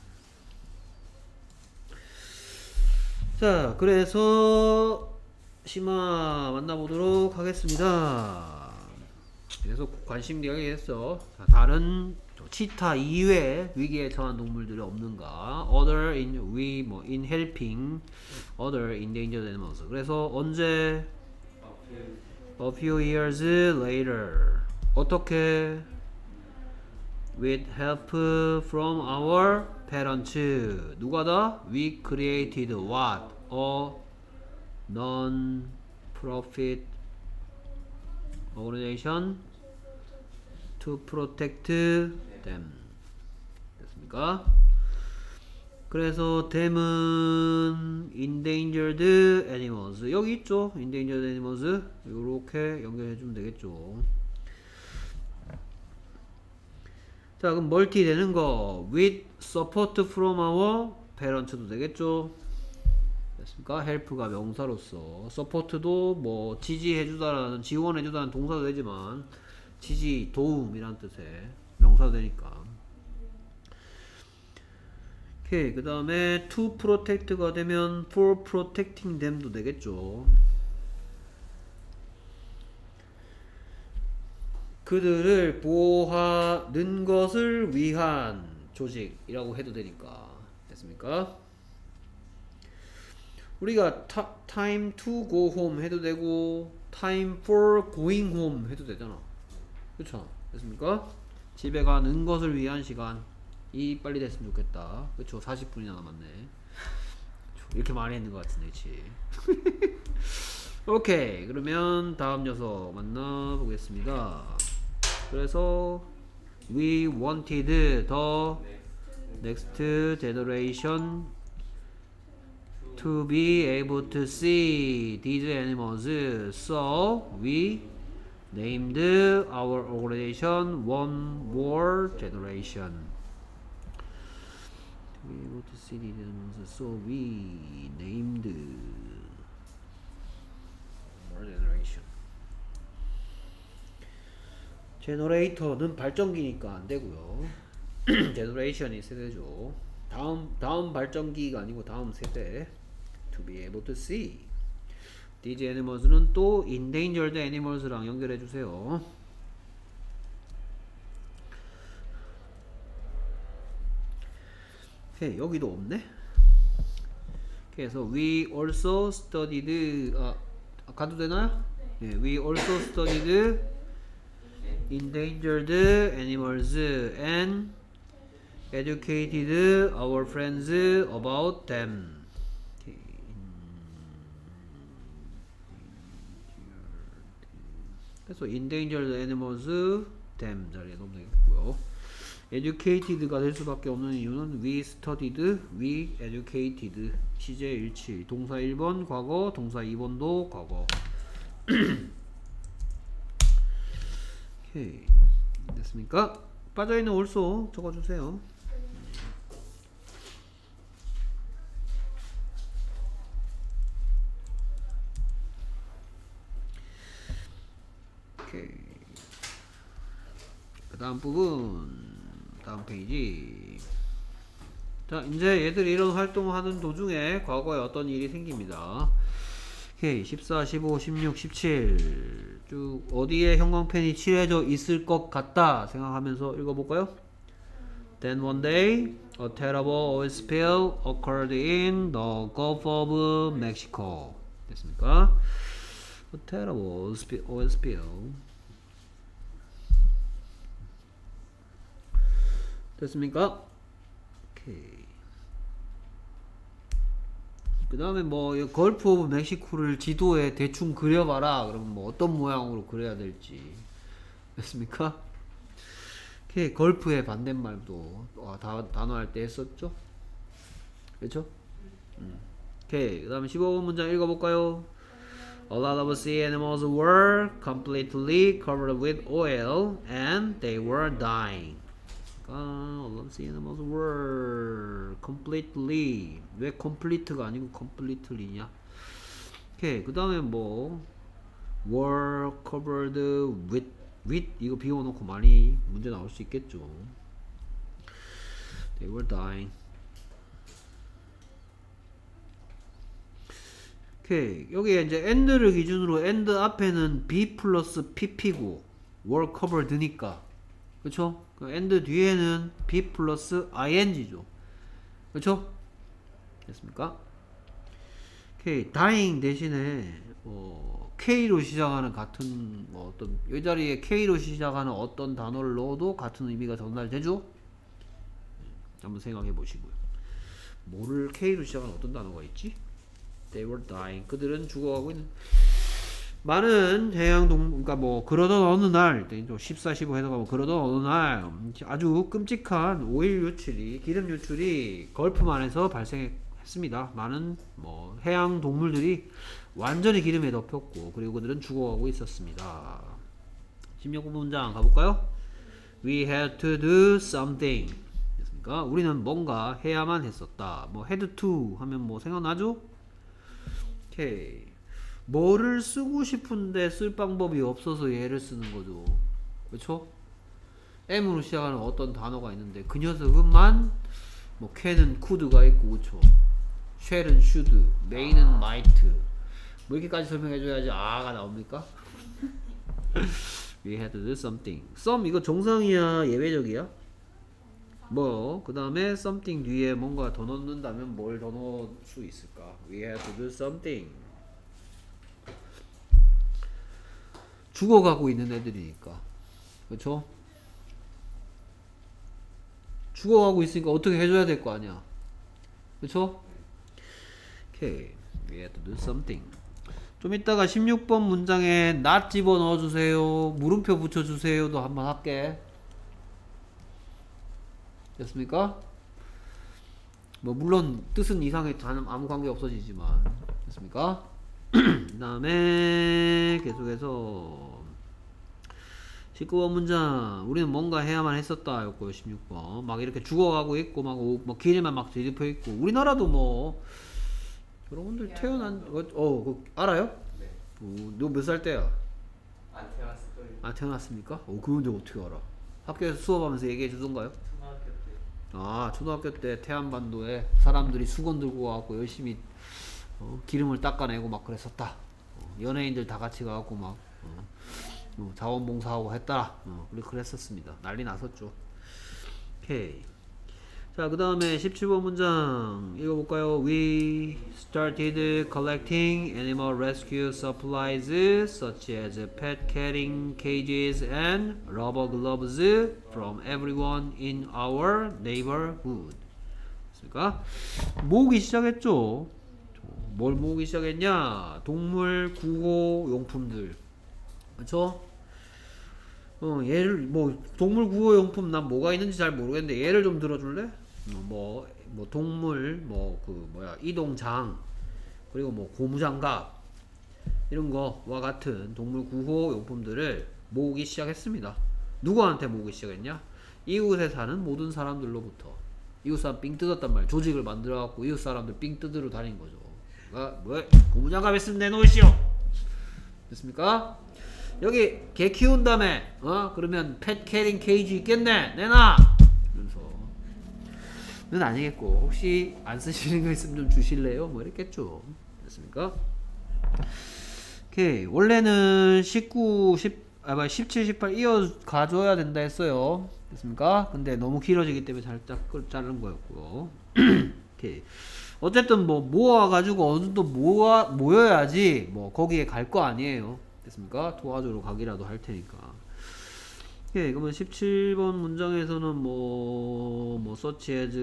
자, 그래서 심화 만나보도록 하겠습니다. 그래서 관심되게 했어. 다른 치타 이외에 위기에 처한 동물들이 없는가? Other in helping other endangered animals. 그래서 언제? A few years later. 어떻게? With help from our parents. 누가다? We created what? A non-profit organization to protect them. 됐습니까? 그래서 them은 endangered animals. 여기 있죠? endangered animals. 요렇게 연결해주면 되겠죠. 자, 그럼 멀티 되는 거 with support from our parents도 되겠죠? 됐습니까? help가 명사로서 support도 뭐 지지해주다라는 지원해주다는 동사도 되지만 지지, 도움이란 뜻의 명사 되니까. 오케이. 그 다음에 to protect가 되면 for protecting them도 되겠죠. 그들을 보호하는 것을 위한 조직이라고 해도 되니까. 됐습니까? 우리가 time to go home 해도 되고 time for going home 해도 되잖아. 그쵸? 됐습니까? 집에 가는 것을 위한 시간이 빨리 됐으면 좋겠다. 그쵸? 40분이나 남았네. 이렇게 많이 했는 것 같은데, 그치? 오케이. 그러면 다음 녀석 만나보겠습니다. 그래서 we wanted the next generation to be able to see these animals, so we named our organization One More Generation. To be able to see these animals, so we named One More Generation. 제너레이터는 발전기니까 안 되고요. 제너레이션이 세대죠. 다음 발전기가 아니고 다음 세대. To be able to see. These animals는 또 endangered animals랑 연결해 주세요. 오케이, 여기도 없네. 그래서 we also studied. 가도 되나요? 네. We also studied endangered animals and educated our friends about them. 그래서 endangered animals them 자리에 넣으면 되겠고요. educated가 될 수밖에 없는 이유는 we studied, we educated. 시제 일치. 동사 1번 과거, 동사 2번도 과거. 오케이. 됐습니까? 빠져있는 also 적어주세요. 오케이. 그 다음 부분, 다음 페이지. 자, 이제 얘들이 이런 활동을 하는 도중에 과거에 어떤 일이 생깁니다. 오케이. 14, 15, 16, 17 쭉 어디에 형광펜이 칠해져 있을 것 같다 생각하면서 읽어볼까요? Then one day, a terrible oil spill occurred in the Gulf of Mexico. 됐습니까? A terrible oil spill. 됐습니까? 오케이. 그 다음에 뭐 걸프 오브 멕시코를 지도에 대충 그려봐라. 그러면 뭐 어떤 모양으로 그려야 될지. 됐습니까? 오케이. 걸프의 반대말도 단어할 때 했었죠? 그렇죠? 오케이. 그 다음에 15번 문장 읽어볼까요? A lot of sea animals were completely covered with oil and they were dying. A lot of sea animals were completely. 왜 complete가 아니고 completely냐? 오케이. 그 다음에 뭐 were covered with 이거 비워놓고 많이 문제 나올 수 있겠죠. They were dying. 오케이. 여기에 이제 and를 기준으로 and 앞에는 be 플러스 pp고 were covered니까 그쵸? and 뒤에는 be 플러스 ing죠. 그쵸? 됐습니까? 오케이. dying 대신에 K로 시작하는 같은 어떤 이 자리에 K로 시작하는 어떤 단어를 넣어도 같은 의미가 전달되죠? 한번 생각해 보시고요. 뭐를 K로 시작하는 어떤 단어가 있지? They were dying. 그들은 죽어가고 있는. 많은 그러니까 뭐 그러던 어느 날, 14, 15 해서 가면 그러던 어느 날 아주 끔찍한 오일 유출이, 기름 유출이 걸프만에서 발생했습니다. 많은 뭐 해양 동물들이 완전히 기름에 덮였고, 그리고 그들은 죽어가고 있었습니다. 16번 문장 가볼까요? We had to do something. 됐습니까? 우리는 뭔가 해야만 했었다. 뭐 had to 하면 뭐 생각나죠? 오케이. 뭐를 쓰고 싶은데 쓸 방법이 없어서 얘를 쓰는 거죠. 그렇죠? M으로 시작하는 어떤 단어가 있는데 그 녀석은만 뭐 can은 could가 있고 그렇죠? shall은 should, may는 might 뭐 이렇게까지 설명해줘야지 아가 나옵니까? We had to do something. some 이거 정상이야 예외적이야? 뭐 그 다음에 something 뒤에 뭔가 더 넣는다면 뭘 더 넣을 수 있을까? We had to do something. 죽어가고 있는 애들이니까 그렇죠? 죽어가고 있으니까 어떻게 해줘야 될 거 아니야 그렇죠? 오케이 we had to do something. 좀 이따가 16번 문장에 not 집어넣어 주세요 물음표 붙여주세요도 한번 할게. 됐습니까? 뭐 물론 뜻은 이상에 아무 관계 없어지지만 됐습니까? 그 다음에 계속해서 19번 문장 우리는 뭔가 해야만 했었다 였고요. 16번 막 이렇게 죽어가고 있고 막 길에만 막 뒤집혀 있고 우리나라도 뭐 여러분들 태어난 그거 알아요? 네. 너 몇 살 때야? 안 태어났을 거예요. 안 태어났습니까? 그런데 어떻게 알아? 학교에서 수업하면서 얘기해 주던가요? 초등학교 때. 아 초등학교 때 태안반도에 사람들이 수건 들고 와갖고 열심히 기름을 닦아내고 막 그랬었다. 연예인들 다 같이 가갖고 막 자원봉사하고 했다. 그랬었습니다. 난리 났었죠. 오케이. 자, 그 다음에 17번 문장 읽어볼까요? We started collecting animal rescue supplies such as pet carrying cages and rubber gloves from everyone in our neighborhood. 그러니까 모으기 시작했죠. 뭘 모으기 시작했냐? 동물 구호 용품들. 그렇죠? 예를 뭐 동물 구호 용품 난 뭐가 있는지 잘 모르겠는데 예를 좀 들어줄래? 뭐 동물 이동장 그리고 뭐 고무장갑 이런 거와 같은 동물 구호 용품들을 모으기 시작했습니다. 누구한테 모으기 시작했냐? 이웃에 사는 모든 사람들로부터. 이웃 사람 삥 뜯었단 말이야. 조직을 만들어 갖고 이웃 사람들 삥 뜯으러 다닌 거죠. 그러니까 뭐 고무장갑 있으면 내놓으시오. 됐습니까? 여기 개 키운다며 그러면 펫 캐링 케이지 있겠네 내놔. 그래서 는 아니겠고 혹시 안 쓰시는 거 있으면 좀 주실래요? 뭐 이랬겠죠. 됐습니까? 오케이. 원래는 17, 18 이어가줘야 된다 했어요. 됐습니까? 근데 너무 길어지기 때문에 살짝 자른 거였고요. 오케이. 어쨌든 뭐 모아가지고 어느 정도 모여야지 뭐 거기에 갈 거 아니에요. 됐습니까? 도와주러 가기라도 할 테니까. 예, 그러면 17번 문장에서는 뭐 such as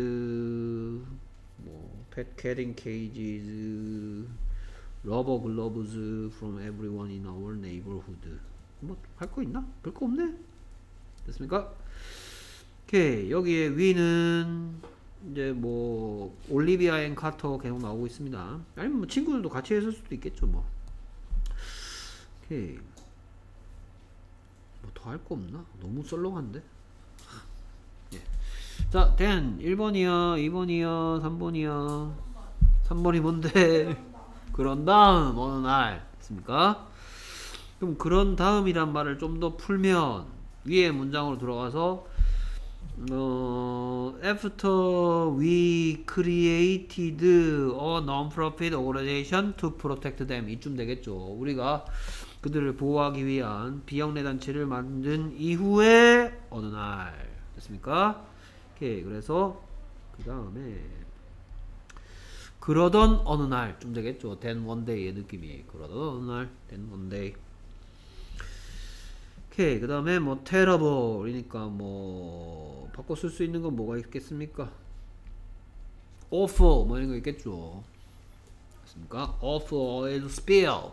pet carrying cages, rubber gloves from everyone in our neighborhood. 뭐 할 거 있나? 별 거 없네. 됐습니까? 오케이. 여기에 위는 이제 뭐 올리비아 앤 카터 계속 나오고 있습니다. 아니면 뭐 친구들도 같이 했을 수도 있겠죠, 뭐. 오케이. 뭐 더 할 거 없나? 너무 썰렁한데? 예. 자, then 1번이야, 2번이야, 3번이야. 3번이 뭔데? 그런 다음 어느 날 됐습니까? 그럼 그런 다음이란 말을 좀 더 풀면 위에 문장으로 들어가서 after we created a non-profit organization to protect them 이쯤 되겠죠. 우리가 그들을 보호하기 위한 비영리 단체를 만든 이후에 어느 날 됐습니까? 오케이. 그래서 그 다음에 그러던 어느 날쯤 되겠죠. then one day의 느낌이 그러던 어느 날 then one day. 오케이. 그 다음에 뭐 terrible이니까 뭐 바꿔 쓸 수 있는 건 뭐가 있겠습니까? awful 뭐 이런 거 있겠죠. 됐습니까? awful oil spill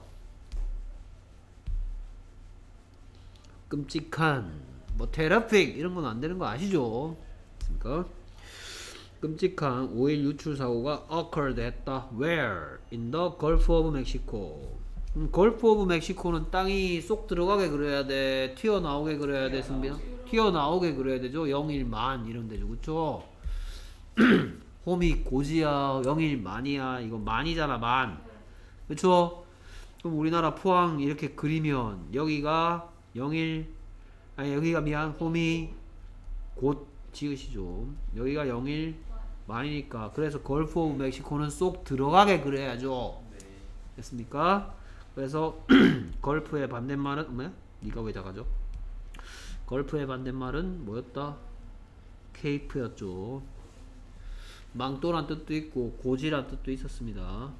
끔찍한 뭐 terrific 이런 건 안 되는 거 아시죠? 됐습니까? 끔찍한 오일 유출 사고가 occurred 했다. Where? In the Gulf of Mexico. Gulf of Mexico는 땅이 쏙 들어가게 그려야 돼? 튀어나오게 그려야 돼? 승빈아? 튀어나오게 그려야 되죠? 0일만 이런 데죠. 그쵸? 홈이 고지야 0일만이야. 이거 만이잖아 만. 그쵸? 그럼 우리나라 포항 이렇게 그리면 여기가 0일 아니 여기가 미안 홈이 곧 지으시죠. 여기가 0일 만이니까 그래서 걸프 오브 멕시코는 쏙 들어가게 그래야죠. 네. 됐습니까? 그래서 걸프의 반대말은 뭐야? 니가 왜 작아져? 걸프의 반대말은 뭐였다? 케이프였죠. 망토란 뜻도 있고 고지란 뜻도 있었습니다.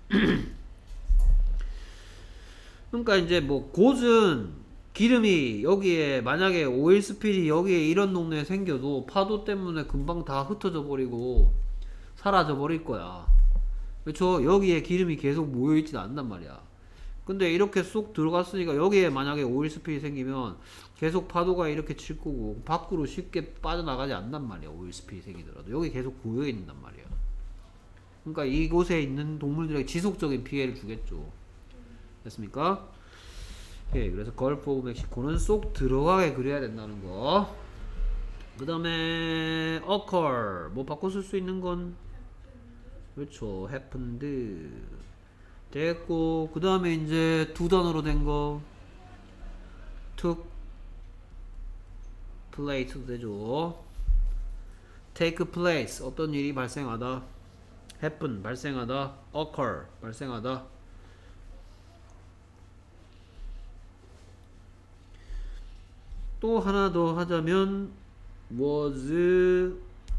그러니까 이제 뭐 곧은 기름이 여기에 만약에 오일 스필이 여기에 이런 동네에 생겨도 파도 때문에 금방 다 흩어져 버리고 사라져 버릴 거야. 그렇죠? 여기에 기름이 계속 모여있진 않단 말이야. 근데 이렇게 쏙 들어갔으니까 여기에 만약에 오일 스필이 생기면 계속 파도가 이렇게 칠 거고 밖으로 쉽게 빠져나가지 않단 말이야. 오일 스필이 생기더라도 여기 계속 고여있는단 말이야. 그러니까 이곳에 있는 동물들에게 지속적인 피해를 주겠죠. 됐습니까? 오케이, 그래서 걸프 오브 멕시코는 쏙 들어가게 그려야 된다는 거. 그 다음에 occur 뭐 바꿔 쓸 수 있는 건 그렇죠. happened 됐고, 그 다음에 이제 두 단어로 된 거 took place도 되죠. take place 어떤 일이 발생하다, happen 발생하다, occur 발생하다. 또 하나 더 하자면 was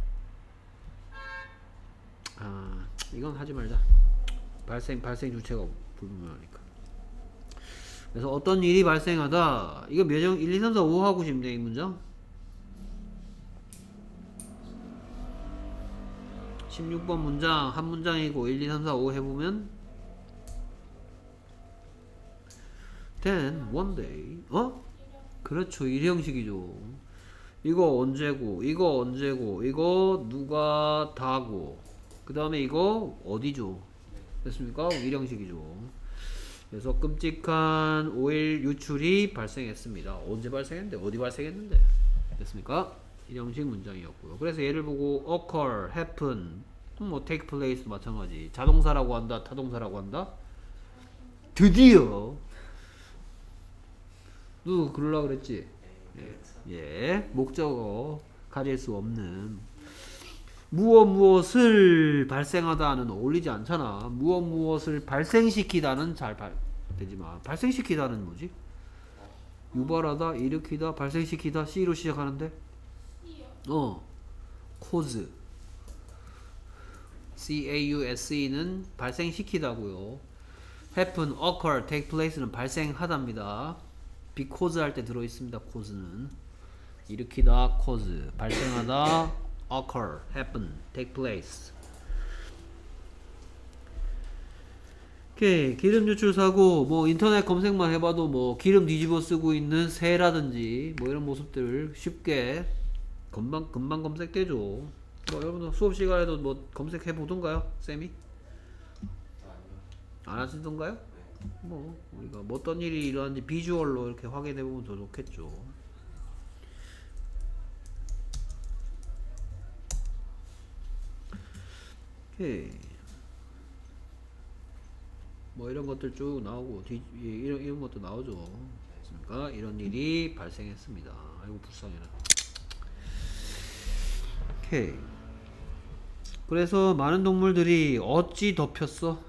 이건 하지 말자. 발생 주체가 불분명하니까. 그래서 어떤 일이 발생하다. 이거 몇형 1, 2, 3, 4, 5 하고 싶네 이 문장. 16번 문장 한 문장이고 1, 2, 3, 4, 5 해보면 then one day 그렇죠. 일형식이죠. 이거 언제고 이거 언제고 이거 누가 다고 그 다음에 이거 어디죠. 됐습니까? 일형식이죠. 그래서 끔찍한 오일 유출이 발생했습니다. 언제 발생했는데 어디 발생했는데. 됐습니까? 일형식 문장이었고요. 그래서 얘를 보고 occur, happen, 뭐 take place도 마찬가지. 자동사라고 한다, 타동사라고 한다. 드디어 너 그러려고 그랬지? 예, 목적어 가질 수 없는 무엇을 발생하다는 어울리지 않잖아. 무엇을 발생시키다는 잘 되지만 발생시키다는 뭐지? 유발하다, 일으키다, 발생시키다 C로 시작하는데 cause C-A-U-S-E는 발생시키다고요. happen, occur, take place는 발생하답니다. because 할 때 들어있습니다. cause는 일으키다, cause 발생하다, occur, happen, take place. 오케이. 기름 유출 사고 뭐 인터넷 검색만 해봐도 뭐 기름 뒤집어 쓰고 있는 새라든지 뭐 이런 모습들 쉽게 금방 검색되죠. 뭐 여러분들 수업 시간에도 뭐 검색해 보던가요? 쌤이? 안 하시던가요? 뭐 우리가 뭐 어떤 일이 일어났는지 비주얼로 이렇게 확인해 보면 더 좋겠죠. 오케이. 뭐 이런 것들 쭉 나오고 이런 것도 나오죠. 그러니까 이런 일이 발생했습니다. 아이고 불쌍해라. 오케이. 그래서 많은 동물들이 어찌 덮였어?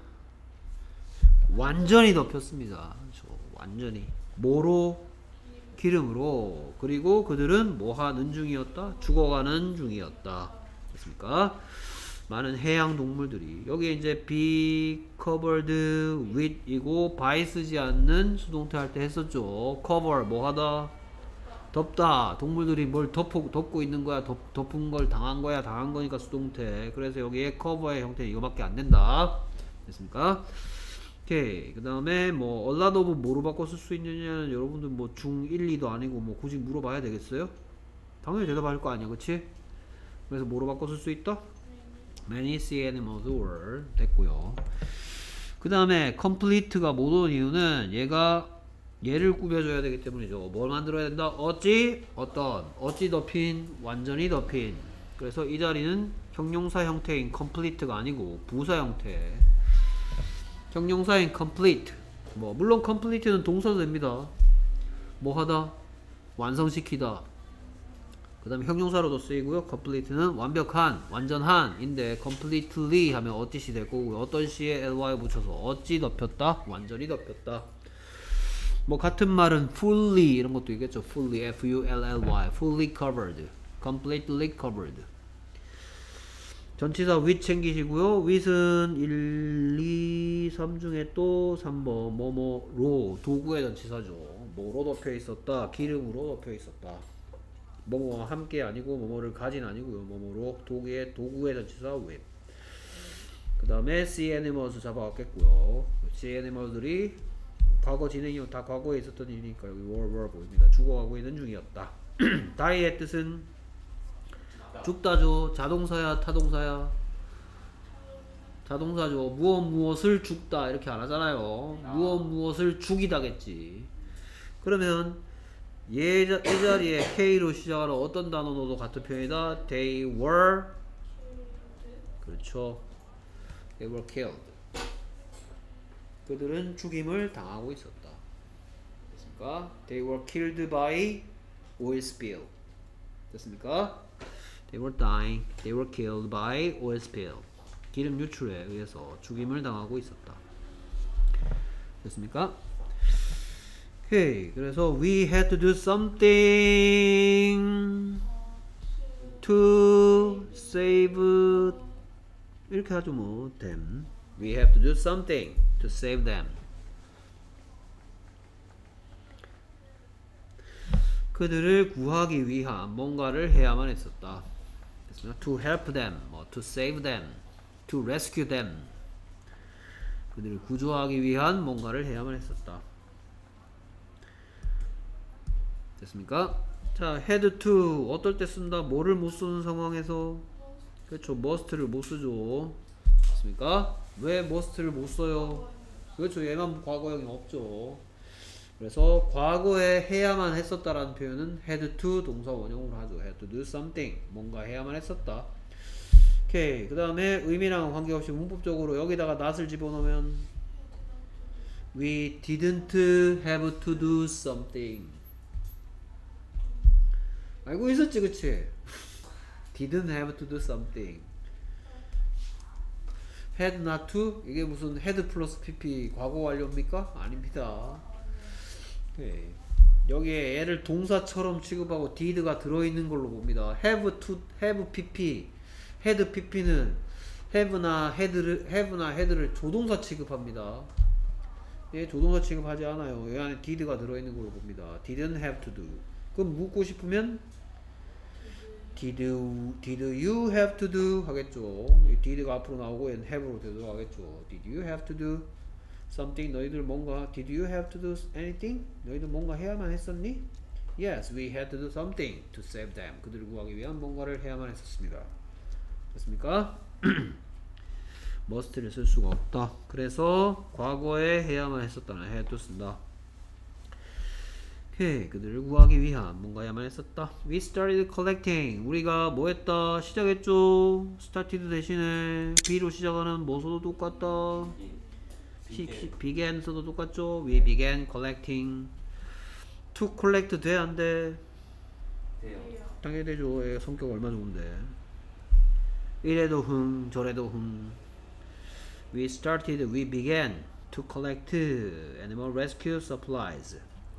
완전히 덮였습니다. 완전히 뭐로? 기름으로. 그리고 그들은 뭐하는 중이었다? 죽어가는 중이었다. 됐습니까? 많은 해양 동물들이 여기에 이제 be covered with 이고 by 쓰지 않는 수동태 할 때 했었죠. cover 뭐하다? 덮다. 동물들이 뭘 덮고 있는 거야? 덮은 걸 당한 거야? 당한 거니까 수동태. 그래서 여기에 cover의 형태는 이거밖에 안 된다. 됐습니까? 오케이. 그 다음에 뭐 a lot of 뭐로 바꿔 쓸 수 있느냐는 여러분들 뭐 중 1, 2도 아니고 뭐 굳이 물어봐야 되겠어요? 당연히 대답할 거 아니야. 그치? 그래서 뭐로 바꿔 쓸 수 있다? Many sea animals were 됐고요. 그 다음에 complete가 못 온 이유는 얘를 꾸며줘야 되기 때문이죠. 뭘 만들어야 된다? 어찌 덮인, 완전히 덮인. 그래서 이 자리는 형용사 형태인 complete가 아니고 부사 형태. 형용사인 complete. 뭐 물론 complete는 동사도 됩니다. 뭐 하다? 완성시키다. 그 다음에 형용사로도 쓰이고요. complete는 완벽한, 완전한인데 completely 하면 어찌시 될 거고요. 어떤 시에 ly 붙여서 어찌 덮였다, 완전히 덮였다. 뭐 같은 말은 fully 이런 것도 있겠죠. fully, f-u-l-l-y, fully covered, completely covered. 전치사 with 챙기시고요. with은 1, 2, 3 중에 또 3번 뭐뭐로 도구의 전치사죠. 뭐로 덮여 있었다, 기름으로 덮여 있었다. 뭐뭐와 함께 아니고 뭐뭐를 가진 아니고요. 뭐뭐로 도구의 전치사 with. 그 다음에 sea animals 잡아왔겠고요. sea animals들이 과거 진행이요. 다 과거에 있었던 일이니까 여기 were 보입니다. 죽어가고 있는 중이었다. die의 뜻은 죽다죠. 자동사야 타동사야? 자동사죠. 무엇을 죽다 이렇게 안 하잖아요. 무엇을 죽이다겠지. 그러면 이 자리에 K로 시작하는 어떤 단어 넣어도 같은 표현이다. They were, 그렇죠. They were killed. 그들은 죽임을 당하고 있었다. 됐습니까? They were killed by oil spill. 됐습니까? They were dying. They were killed by oil spill. 기름 유출에 의해서 죽임을 당하고 있었다. 됐습니까? 오케이. 그래서 we had to do something to save 이렇게 하죠 뭐 them. We have to do something to save them. 그들을 구하기 위한 뭔가를 해야만 했었다. To help them, to save them, to rescue them. 그들을 구조하기 위한 뭔가를 해야만 했었다. 됐습니까? 자, had to 어떨 때 쓴다? 뭐를 못 쓰는 상황에서? 그렇죠. must를 못 쓰죠. 됐습니까? 왜 must를 못 써요? 그렇죠. 얘만 과거형이 없죠. 그래서 과거에 해야만 했었다라는 표현은 had to 동사 원형으로 하죠. had to do something. 뭔가 해야만 했었다. 오케이. 그 다음에 의미랑은 관계없이 문법적으로 여기다가 not을 집어넣으면 we didn't have to do something. 알고 있었지, 그치? didn't have to do something. had not to? 이게 무슨 had 플러스 pp 과거 완료입니까? 아닙니다. 오케이. 여기에 얘를 동사처럼 취급하고 did가 들어있는 걸로 봅니다. have to, have pp, had pp는 have나 had를 조동사 취급합니다. 얘 조동사 취급하지 않아요. 이 안에 did가 들어있는 걸로 봅니다. didn't have to do. 그럼 묻고 싶으면 did you have to do 하겠죠. 이 did가 앞으로 나오고 얘는 have로 되도록 하겠죠. Did you have to do something? 너희들 뭔가 Did you have to do anything? 너희들 뭔가 해야만 했었니? Yes, we had to do something to save them. 그들을 구하기 위한 뭔가를 해야만 했었습니다. 됐습니까? must를 쓸 수가 없다. 그래서 과거에 해야만 했었다는 had to 쓴다. 오케이. 그들을 구하기 위한 뭔가 해야만 했었다. We started collecting. 우리가 뭐 했다? 시작했죠? started 대신에 B로 시작하는 뭐서도 똑같다. began 써도 똑같죠? We began collecting. to collect 돼? 안 돼? 돼요. 당연히 되죠. 얘 성격 얼마나 좋은데. 이래도 저래도 We began to collect animal rescue supplies.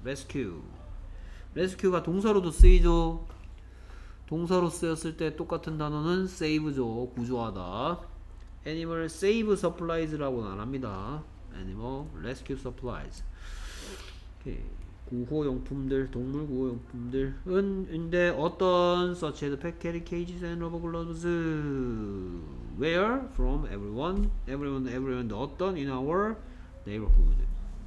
rescue가 동사로도 쓰이죠. 동사로 쓰였을 때 똑같은 단어는 save죠. 구조하다. animal save supplies라고는 안 합니다. animal rescue supplies. 오케이. 구호용품들, 동물 구호용품들은 인데 어떤 such as pet carry cages and rubber gloves. Where? From everyone. 어떤 in our neighborhood.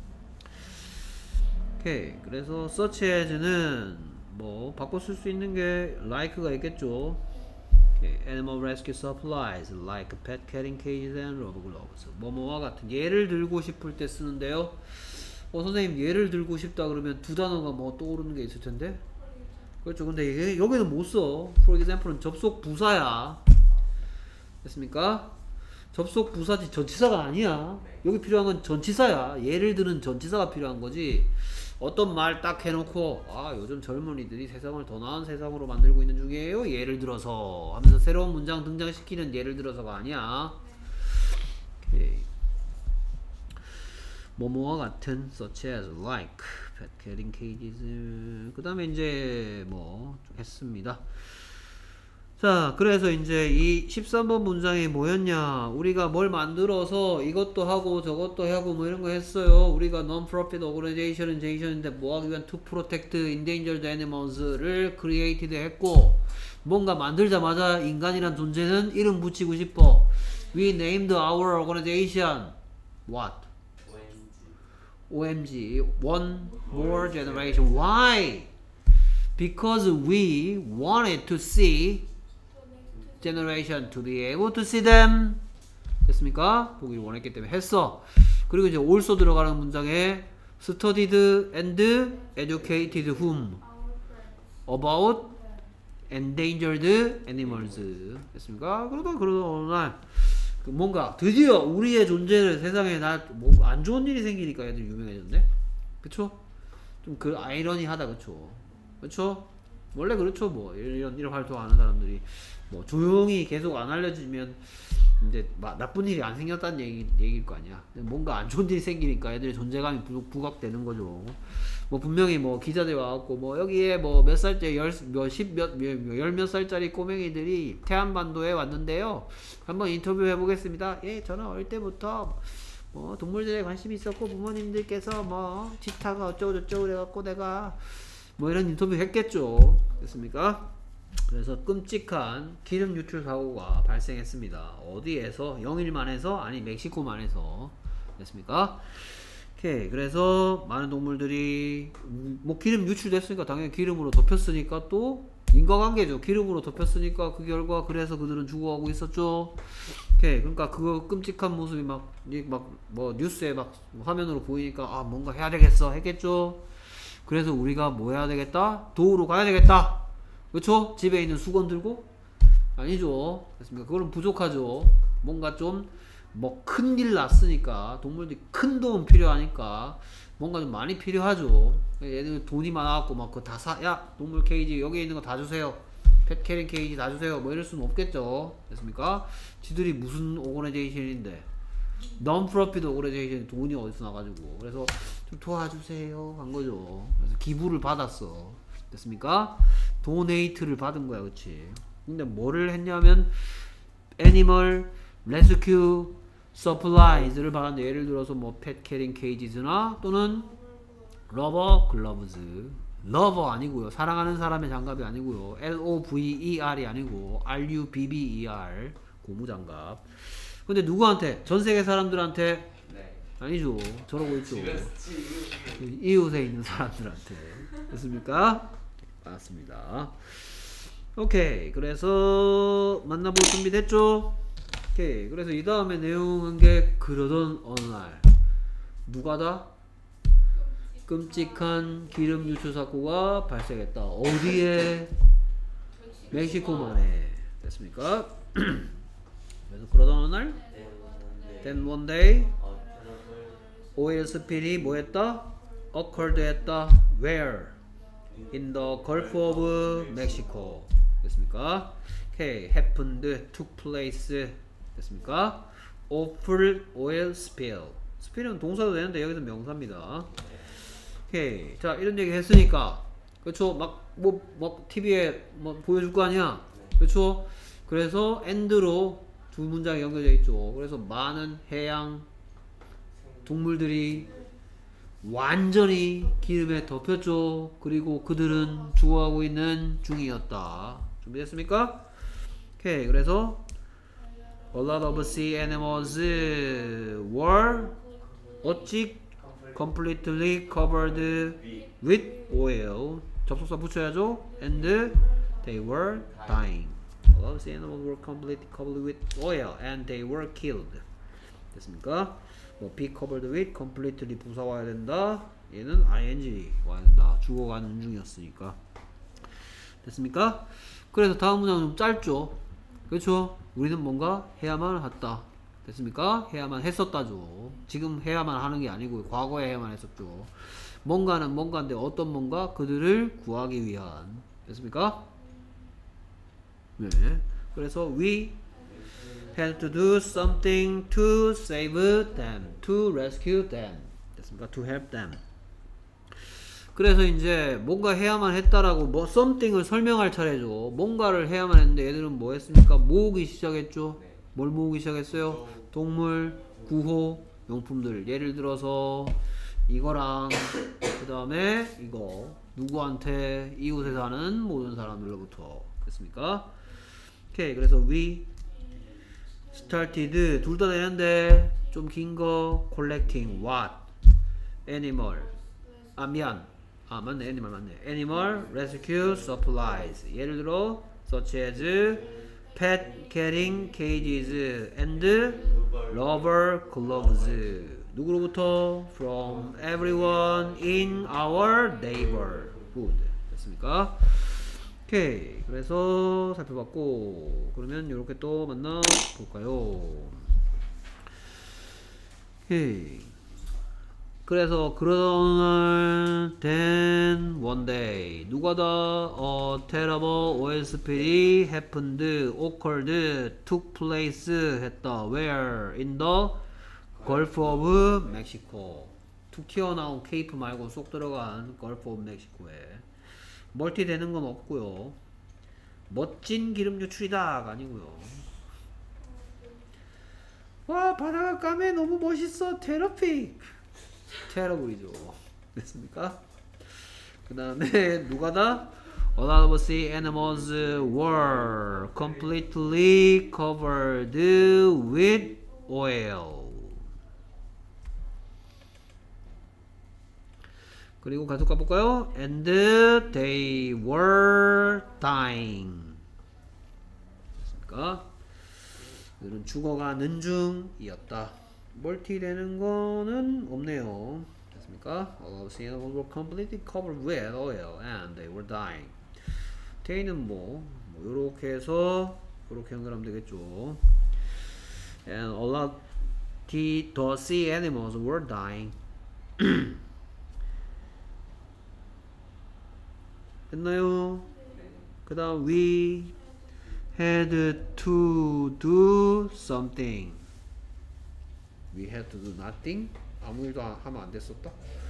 오케이. 그래서 such as는 뭐 바꿔 쓸 수 있는 게 like가 있겠죠. 오케이. Animal rescue supplies like pet carrying cages and rubber gloves. 뭐뭐와 같은 예를 들고 싶을 때 쓰는데요. 선생님 예를 들고 싶다 그러면 두 단어가 뭐 떠오르는 게 있을 텐데. 그렇죠. 근데 여기는 못 써. For example은 접속 부사야. 됐습니까? 접속 부사지 전치사가 아니야. 여기 필요한 건 전치사야. 예를 드는 전치사가 필요한 거지. 어떤 말 딱 해놓고 아 요즘 젊은이들이 세상을 더 나은 세상으로 만들고 있는 중이에요 예를 들어서 하면서 새로운 문장 등장시키는 예를 들어서가 아니야. 오케이. 뭐뭐와 같은 such as like pet carrying cages 그 다음에 이제 뭐 했습니다. 자 그래서 이제 이 13번 문장이 뭐였냐 우리가 뭘 만들어서 이것도 하고 저것도 하고 뭐 이런 거 했어요. 우리가 non-profit organization인데 뭐 하기 위한 to protect endangered animals를 created 했고 뭔가 만들자마자 인간이란 존재는 이름 붙이고 싶어. We named our organization what? OMG One More Generation. Why? Because we wanted to see generation to be able to see them. 됐습니까? 보기를 원했기 때문에 했어. 그리고 이제 also 들어가는 문장에 studied and educated whom about endangered animals. 됐습니까? 그러다 어느 날 뭔가 드디어 우리의 존재를 세상에 뭐 안 좋은 일이 생기니까 애들이 유명해졌네. 그쵸? 좀 그 아이러니하다. 그쵸? 그쵸? 원래 그렇죠. 뭐 이런 활동하는 사람들이 뭐 조용히 계속 안 알려지면 이제 나쁜 일이 안 생겼다는 얘기일 거 아니야. 뭔가 안 좋은 일이 생기니까 애들의 존재감이 부각되는 거죠. 뭐 분명히 뭐 기자들 와갖고 뭐 여기에 뭐 몇 살짜리 열 몇 살짜리 꼬맹이들이 태안반도에 왔는데요. 한번 인터뷰 해보겠습니다. 예, 저는 어릴 때부터 뭐 동물들에 관심이 있었고 부모님들께서 뭐 치타가 어쩌고 저쩌고 그래갖고 내가 뭐 이런 인터뷰 했겠죠. 됐습니까? 그래서 끔찍한 기름 유출 사고가 발생했습니다. 어디에서? 영일만에서? 아니 멕시코만에서. 됐습니까? 오케이. 그래서 많은 동물들이 뭐 기름 유출됐으니까 당연히 기름으로 덮였으니까 또 인과관계죠. 기름으로 덮였으니까 그 결과 그래서 그들은 죽어가고 있었죠. 오케이. 그러니까 그 끔찍한 모습이 막 뭐 뉴스에 막 화면으로 보이니까 아 뭔가 해야 되겠어 했겠죠. 그래서 우리가 뭐 해야 되겠다? 도우러 가야 되겠다. 그쵸? 집에 있는 수건 들고? 아니죠. 됐습니까? 그거는 부족하죠. 뭔가 좀 뭐 큰일 났으니까 동물들이 큰 도움 필요하니까 뭔가 좀 많이 필요하죠. 얘들 돈이 많아갖고 막 그거 다 야 동물 케이지 여기 있는 거 다 주세요. 펫 캐링 케이지 다 주세요. 뭐 이럴 수는 없겠죠. 됐습니까? 지들이 무슨 오거나이제이션인데 non-profit 오거나이제이션이 돈이 어디서 나가지고 그래서 좀 도와주세요 한 거죠. 그래서 기부를 받았어. 됐습니까? 도네이트를 받은 거야. 그치? 근데 뭐를 했냐면 애니멀 레스큐 서플라이즈를 받았는데 예를 들어서 뭐 펫 캐링 케이지즈나 또는 러버 글러브즈. 러버 아니고요. 사랑하는 사람의 장갑이 아니고요. LOVER이 아니고 RUBBER 고무장갑. 근데 누구한테? 전세계 사람들한테? 네. 아니죠. 저러고 있죠. 이웃에 있는 사람들한테. 됐습니까? 맞습니다. 오케이. 그래서 만나볼 준비 됐죠? 오케이. 그래서 이 다음에 내용은 게 그러던 어느 날 누가다? 끔찍한 기름 유출 사고가 발생했다. 어디에? 멕시코만에. 됐습니까? 그래서 그러던 어느 날 Then one day 오일 스필이 뭐 했다? occurred 했다. Where? In the Gulf of Mexico. 됐습니까? 오케이. happened, took place. 됐습니까? awful oil spill. spill은 동사도 되는데 여기서 명사입니다. 오케이. 자, 이런 얘기 했으니까 그렇죠? 막 TV에 뭐 보여줄 거 아니야? 그렇죠? 그래서 and로 두 문장이 연결되어 있죠. 그래서 많은 해양 동물들이 완전히 기름에 덮였죠. 그리고 그들은 죽어가고 있는 중이었다. 준비됐습니까? 오케이. 그래서 a lot of sea animals were 어찌 completely covered with oil. 접속사 붙여야죠. And they were dying. A lot of sea animals were completely covered with oil and they were killed. 됐습니까? 뭐 be covered with completely 부사 와야 된다. 얘는 ing 와야 된다. 죽어가는 중이었으니까. 됐습니까? 그래서 다음 문장은 좀 짧죠. 그렇죠? 우리는 뭔가 해야만 했다. 됐습니까? 해야만 했었다죠. 지금 해야만 하는 게 아니고 과거에 해야만 했었죠. 뭔가는 뭔가인데 어떤 뭔가? 그들을 구하기 위한. 됐습니까? 네. 그래서 we had to do something to save them, to rescue them. 됐습니까? To help them. 그래서 이제 뭔가 해야만 했다라고 뭐 something을 설명할 차례죠. 뭔가를 해야만 했는데 얘들은 뭐 했습니까? 모으기 시작했죠. 네. 뭘 모으기 시작했어요? 동물, 구호, 용품들. 예를 들어서 이거랑 그 다음에 이거 누구한테 이웃에 사는 모든 사람들로부터. 됐습니까? 오케이. 그래서 we started 둘 다 되는데 좀 긴 거 collecting what? animal. 아 미안. 아 맞네. animal 맞네. animal rescue supplies. 예를 들어 such as pet carrying cages and rubber gloves. 누구로부터? From everyone in our neighborhood. 됐습니까? 오케이. 그래서 살펴봤고 그러면 이렇게 또 만나 볼까요? 오케이. 그래서 그러던 then one day 누가 다 a terrible oil spill happened, occurred, took place 했다. Where? In the Gulf of Mexico. 툭 튀어나온 케이프 말고 쏙 들어간 Gulf of Mexico에 멀티 되는 건 없고요. 멋진 기름 유출이다가 아니고요. 와 바다가 까매 너무 멋있어 테러픽 테러블이죠. 됐습니까? 그 다음에 누가다? A lot of sea animals were completely covered with oil. 그리고 계속 가볼까요? And they were dying. 됐습니까? 그들은 죽어가는 중이었다. 멀티 되는 거는 없네요. 됐습니까? All of the animals were completely covered with oil and they were dying. they는 뭐 요렇게 해서 요렇게 연결하면 되겠죠. And a lot the sea animals were dying. 됐나요? 그 다음 we had to do something. We had to do nothing. 아무 일도 하면 안 됐었다.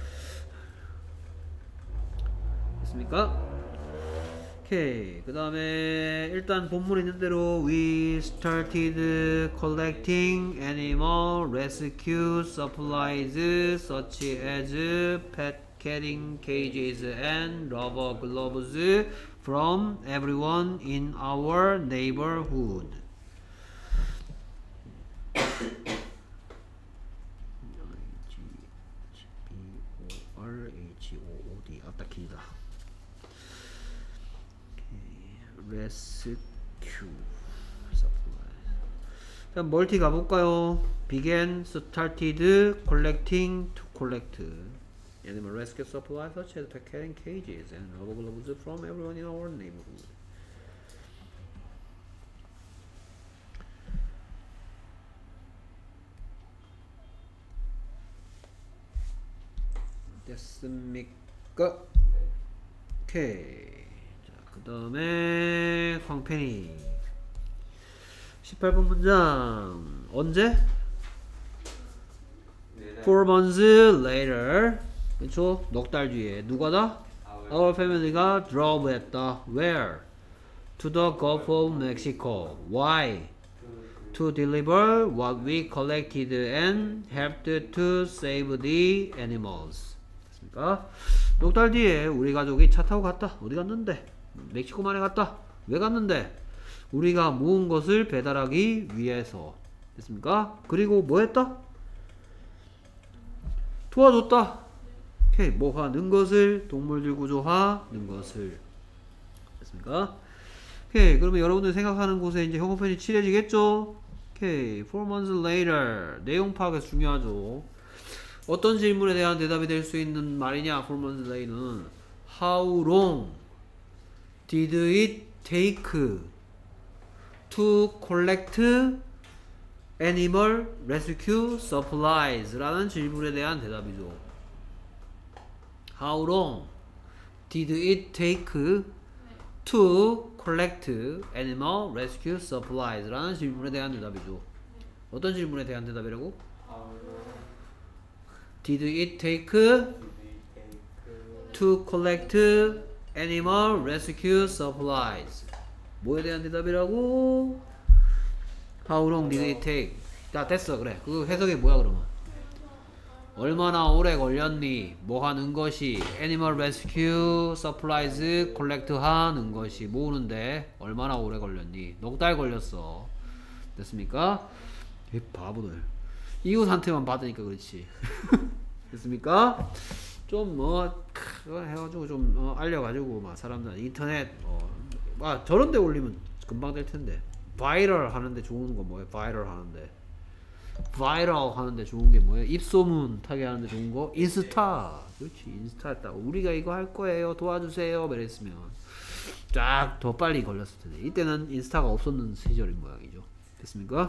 됐습니까? 오케이. 그 다음에 일단 본문에 있는 대로 we started collecting animal rescue supplies such as pet carrying cages and rubber gloves from everyone in our neighborhood. RHOOD 아따 길다. Rescue Supply. 그럼 멀티 가볼까요? Began, started, collecting, to collect animal rescue supplies such as pet carrying cages and rubber gloves from everyone in our neighborhood. 됐습니까? 오케이. 자, 그 다음에 광팬이 18번 문장 언제? 4 months later. 그쵸? 넉 달 뒤에 누가다? Our family가 drove 했다. Where? To the Gulf of Mexico. Why? To deliver what we collected and helped to save the animals. 됐습니까? 넉 달 뒤에 우리 가족이 차 타고 갔다. 어디 갔는데? 멕시코만에 갔다. 왜 갔는데? 우리가 모은 것을 배달하기 위해서. 됐습니까? 그리고 뭐 했다? 도와줬다. 오케이. 뭐 하는 것을? 동물들 구조하는 것을. 됐습니까? 오케이. 그러면 여러분들 생각하는 곳에 이제 형용편이 칠해지겠죠? 오케이. 4 months later. 내용 파악에서 중요하죠. 어떤 질문에 대한 대답이 될 수 있는 말이냐? 4 months later는 How long did it take to collect animal rescue supplies라는 질문에 대한 대답이죠. How long did it take to collect animal rescue supplies라는 질문에 대한 대답이죠. 어떤 질문에 대한 대답이라고? Did it take to collect animal rescue supplies? 뭐에 대한 대답이라고? How long did it take? 자, 됐어. 그래. 그 해석이 뭐야 그러면? 얼마나 오래 걸렸니? 뭐 하는 것이? Animal rescue supplies collect 하는 것이 모으는데 얼마나 오래 걸렸니? 넉 달 걸렸어. 됐습니까? 이 바보들. 이웃한테만 받으니까 그렇지. 됐습니까? 좀 해가지고 좀 알려가지고 막 사람들 인터넷 저런 데 올리면 금방 될 텐데. 바이럴 하는데 좋은 거 뭐예요? 바이럴 하는데 좋은 게 뭐예요? 입소문 타게 하는데 좋은 거? 인스타. 그렇지, 인스타 했다고 우리가 이거 할 거예요 도와주세요 이랬으면 쫙 더 빨리 걸렸을 텐데 이때는 인스타가 없었는 시절인 모양이죠. 됐습니까?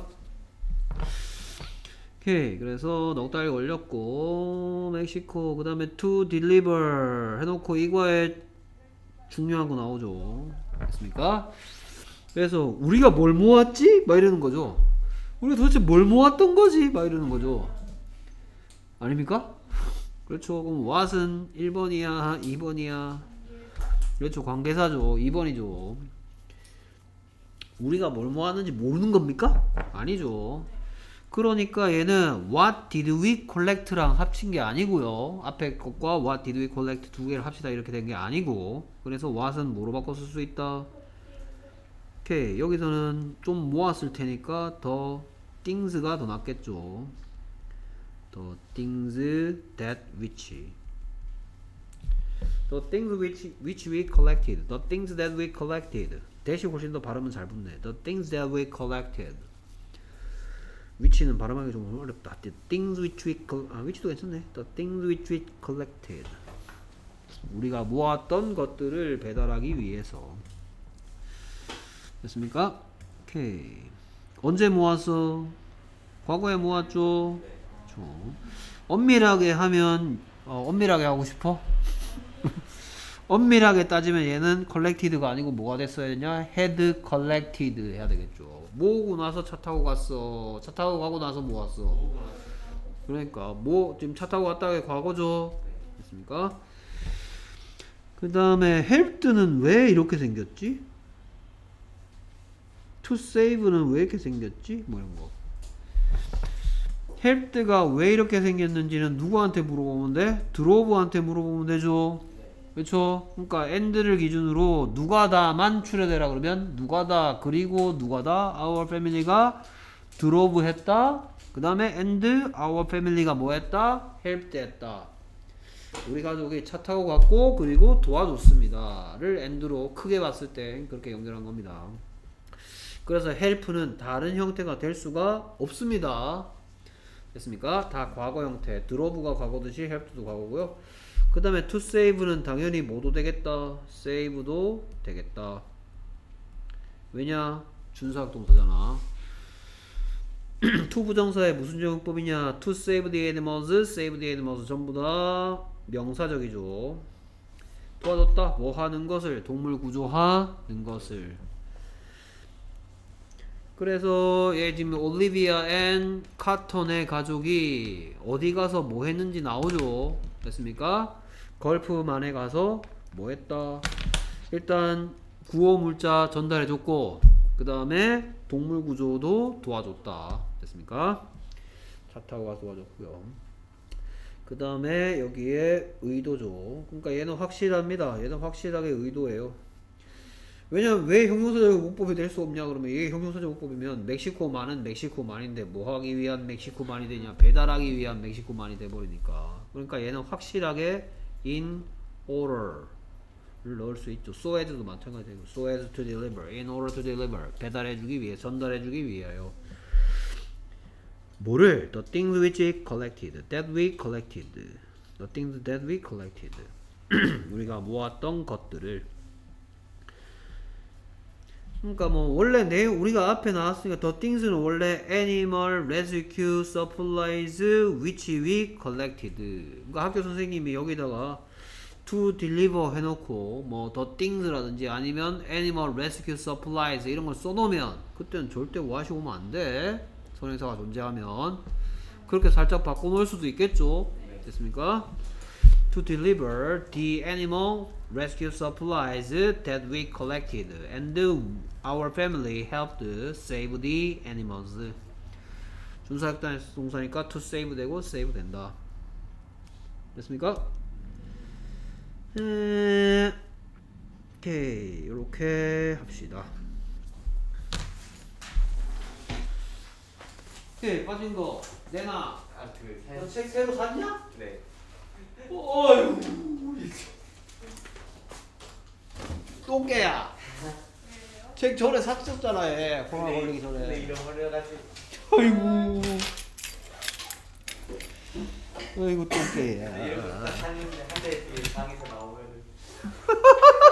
오케이. 그래서 넉 달 걸렸고 멕시코 그 다음에 to deliver 해놓고 이거에 중요한 거 나오죠. 됐습니까? 그래서 우리가 뭘 모았지? 막 이러는 거죠. 우리가 도대체 뭘 모았던 거지? 막 이러는 거죠. 아닙니까? 그렇죠. 그럼 what은 1번이야 2번이야? 그렇죠. 관계사죠. 2번이죠. 우리가 뭘 모았는지 모르는 겁니까? 아니죠. 그러니까 얘는 what did we collect랑 합친 게 아니고요. 앞에 것과 what did we collect 두 개를 합치다 이렇게 된 게 아니고 그래서 what은 뭐로 바꿔 쓸 수 있다? 오케이. 여기서는 좀 모았을 테니까 더 things가 더 낫겠죠. 더 things that which the things which we collected the things that we collected 대시 훨씬 더 발음은 잘 붙네. the things that we collected which는 발음하기 좀 어렵다. the things which we which도 괜찮네. the things which we collected 우리가 모았던 것들을 배달하기 위해서. 됐습니까? 오케이. 언제 모았어? 과거에 모았죠? 엄밀하게 하면 엄밀하게 하고 싶어? 엄밀하게 따지면 얘는 collected가 아니고 뭐가 됐어야 되냐? had collected 해야 되겠죠. 모으고 나서 차 타고 갔어. 차 타고 가고 나서 모았어. 그러니까 지금 차 타고 갔다가 과거죠. 됐습니까? 그 다음에 helped는 왜 이렇게 생겼지? to save는 왜 이렇게 생겼지? 뭐 이런 거. helped가 왜 이렇게 생겼는지는 누구한테 물어보면 돼? drove한테 물어보면 되죠. 그렇죠? 그러니까 and를 기준으로 누가 다만 추려대라 그러면 누가 다 그리고 누가 다 our family가 drove 했다. 그 다음에 and our family가 뭐 했다? helped 했다. 우리 가족이 차 타고 갔고 그리고 도와줬습니다 를 and로 크게 봤을 때 그렇게 연결한 겁니다. 그래서 help는 다른 형태가 될 수가 없습니다. 됐습니까? 다 과거 형태. drove가 과거듯이 helped도 과거고요. 그 다음에 to save는 당연히 뭐도 되겠다. save도 되겠다. 왜냐? 준사학 동사잖아. to 부정사의 무슨 적용법이냐? to save the animals, save the animals 전부 다 명사적이죠. 도와줬다. 뭐 하는 것을? 동물 구조하는 것을. 그래서 얘 지금 올리비아 앤 카턴의 가족이 어디 가서 뭐 했는지 나오죠. 됐습니까? 걸프만에 가서 뭐 했다. 일단 구호 물자 전달해줬고 그 다음에 동물 구조도 도와줬다. 됐습니까? 차 타고 가서 도와줬고요. 그 다음에 여기에 의도죠. 그러니까 얘는 확실합니다. 얘는 확실하게 의도예요. 왜냐면 왜 형용사적 문법이 될 수 없냐 그러면 이게 형용사적 문법이면 멕시코만은 멕시코만인데 뭐 하기 위한 멕시코만이 되냐? 배달하기 위한 멕시코만이 돼버리니까. 그러니까 얘는 확실하게 in order를 넣을 수 있죠. so as도 마찬가지고 so as to deliver, in order to deliver 배달해주기 위해, 전달해주기 위하여. 뭐를? the things which we collected, that we collected, the things that we collected 우리가 모았던 것들을 그러니까 뭐 원래 내용 우리가 앞에 나왔으니까 the things는 원래 animal rescue supplies which we collected. 그러니까 학교 선생님이 여기다가 to deliver 해놓고 뭐 the things라든지 아니면 animal rescue supplies 이런 걸 써놓으면 그때는 절대 와시 오면 안 돼. 선행사가 존재하면 그렇게 살짝 바꿔놓을 수도 있겠죠. 됐습니까? To deliver the animal rescue supplies that we collected and our family helped save the animals. 준사역단 동사니까 to save 되고 save 된다. 됐습니까? 오케이 이렇게 합시다. 오케이 빠진 거 내놔. 너 책 새로 샀냐? 네. 어휴 똥개야. 책 전에 샀었잖아 얘 코로나 걸리기 네, 전에. 잃어버려가지고. 아이고 아이고 이런 거 똥개야. 샀는데 한 달 뒤에 방에서 나오면은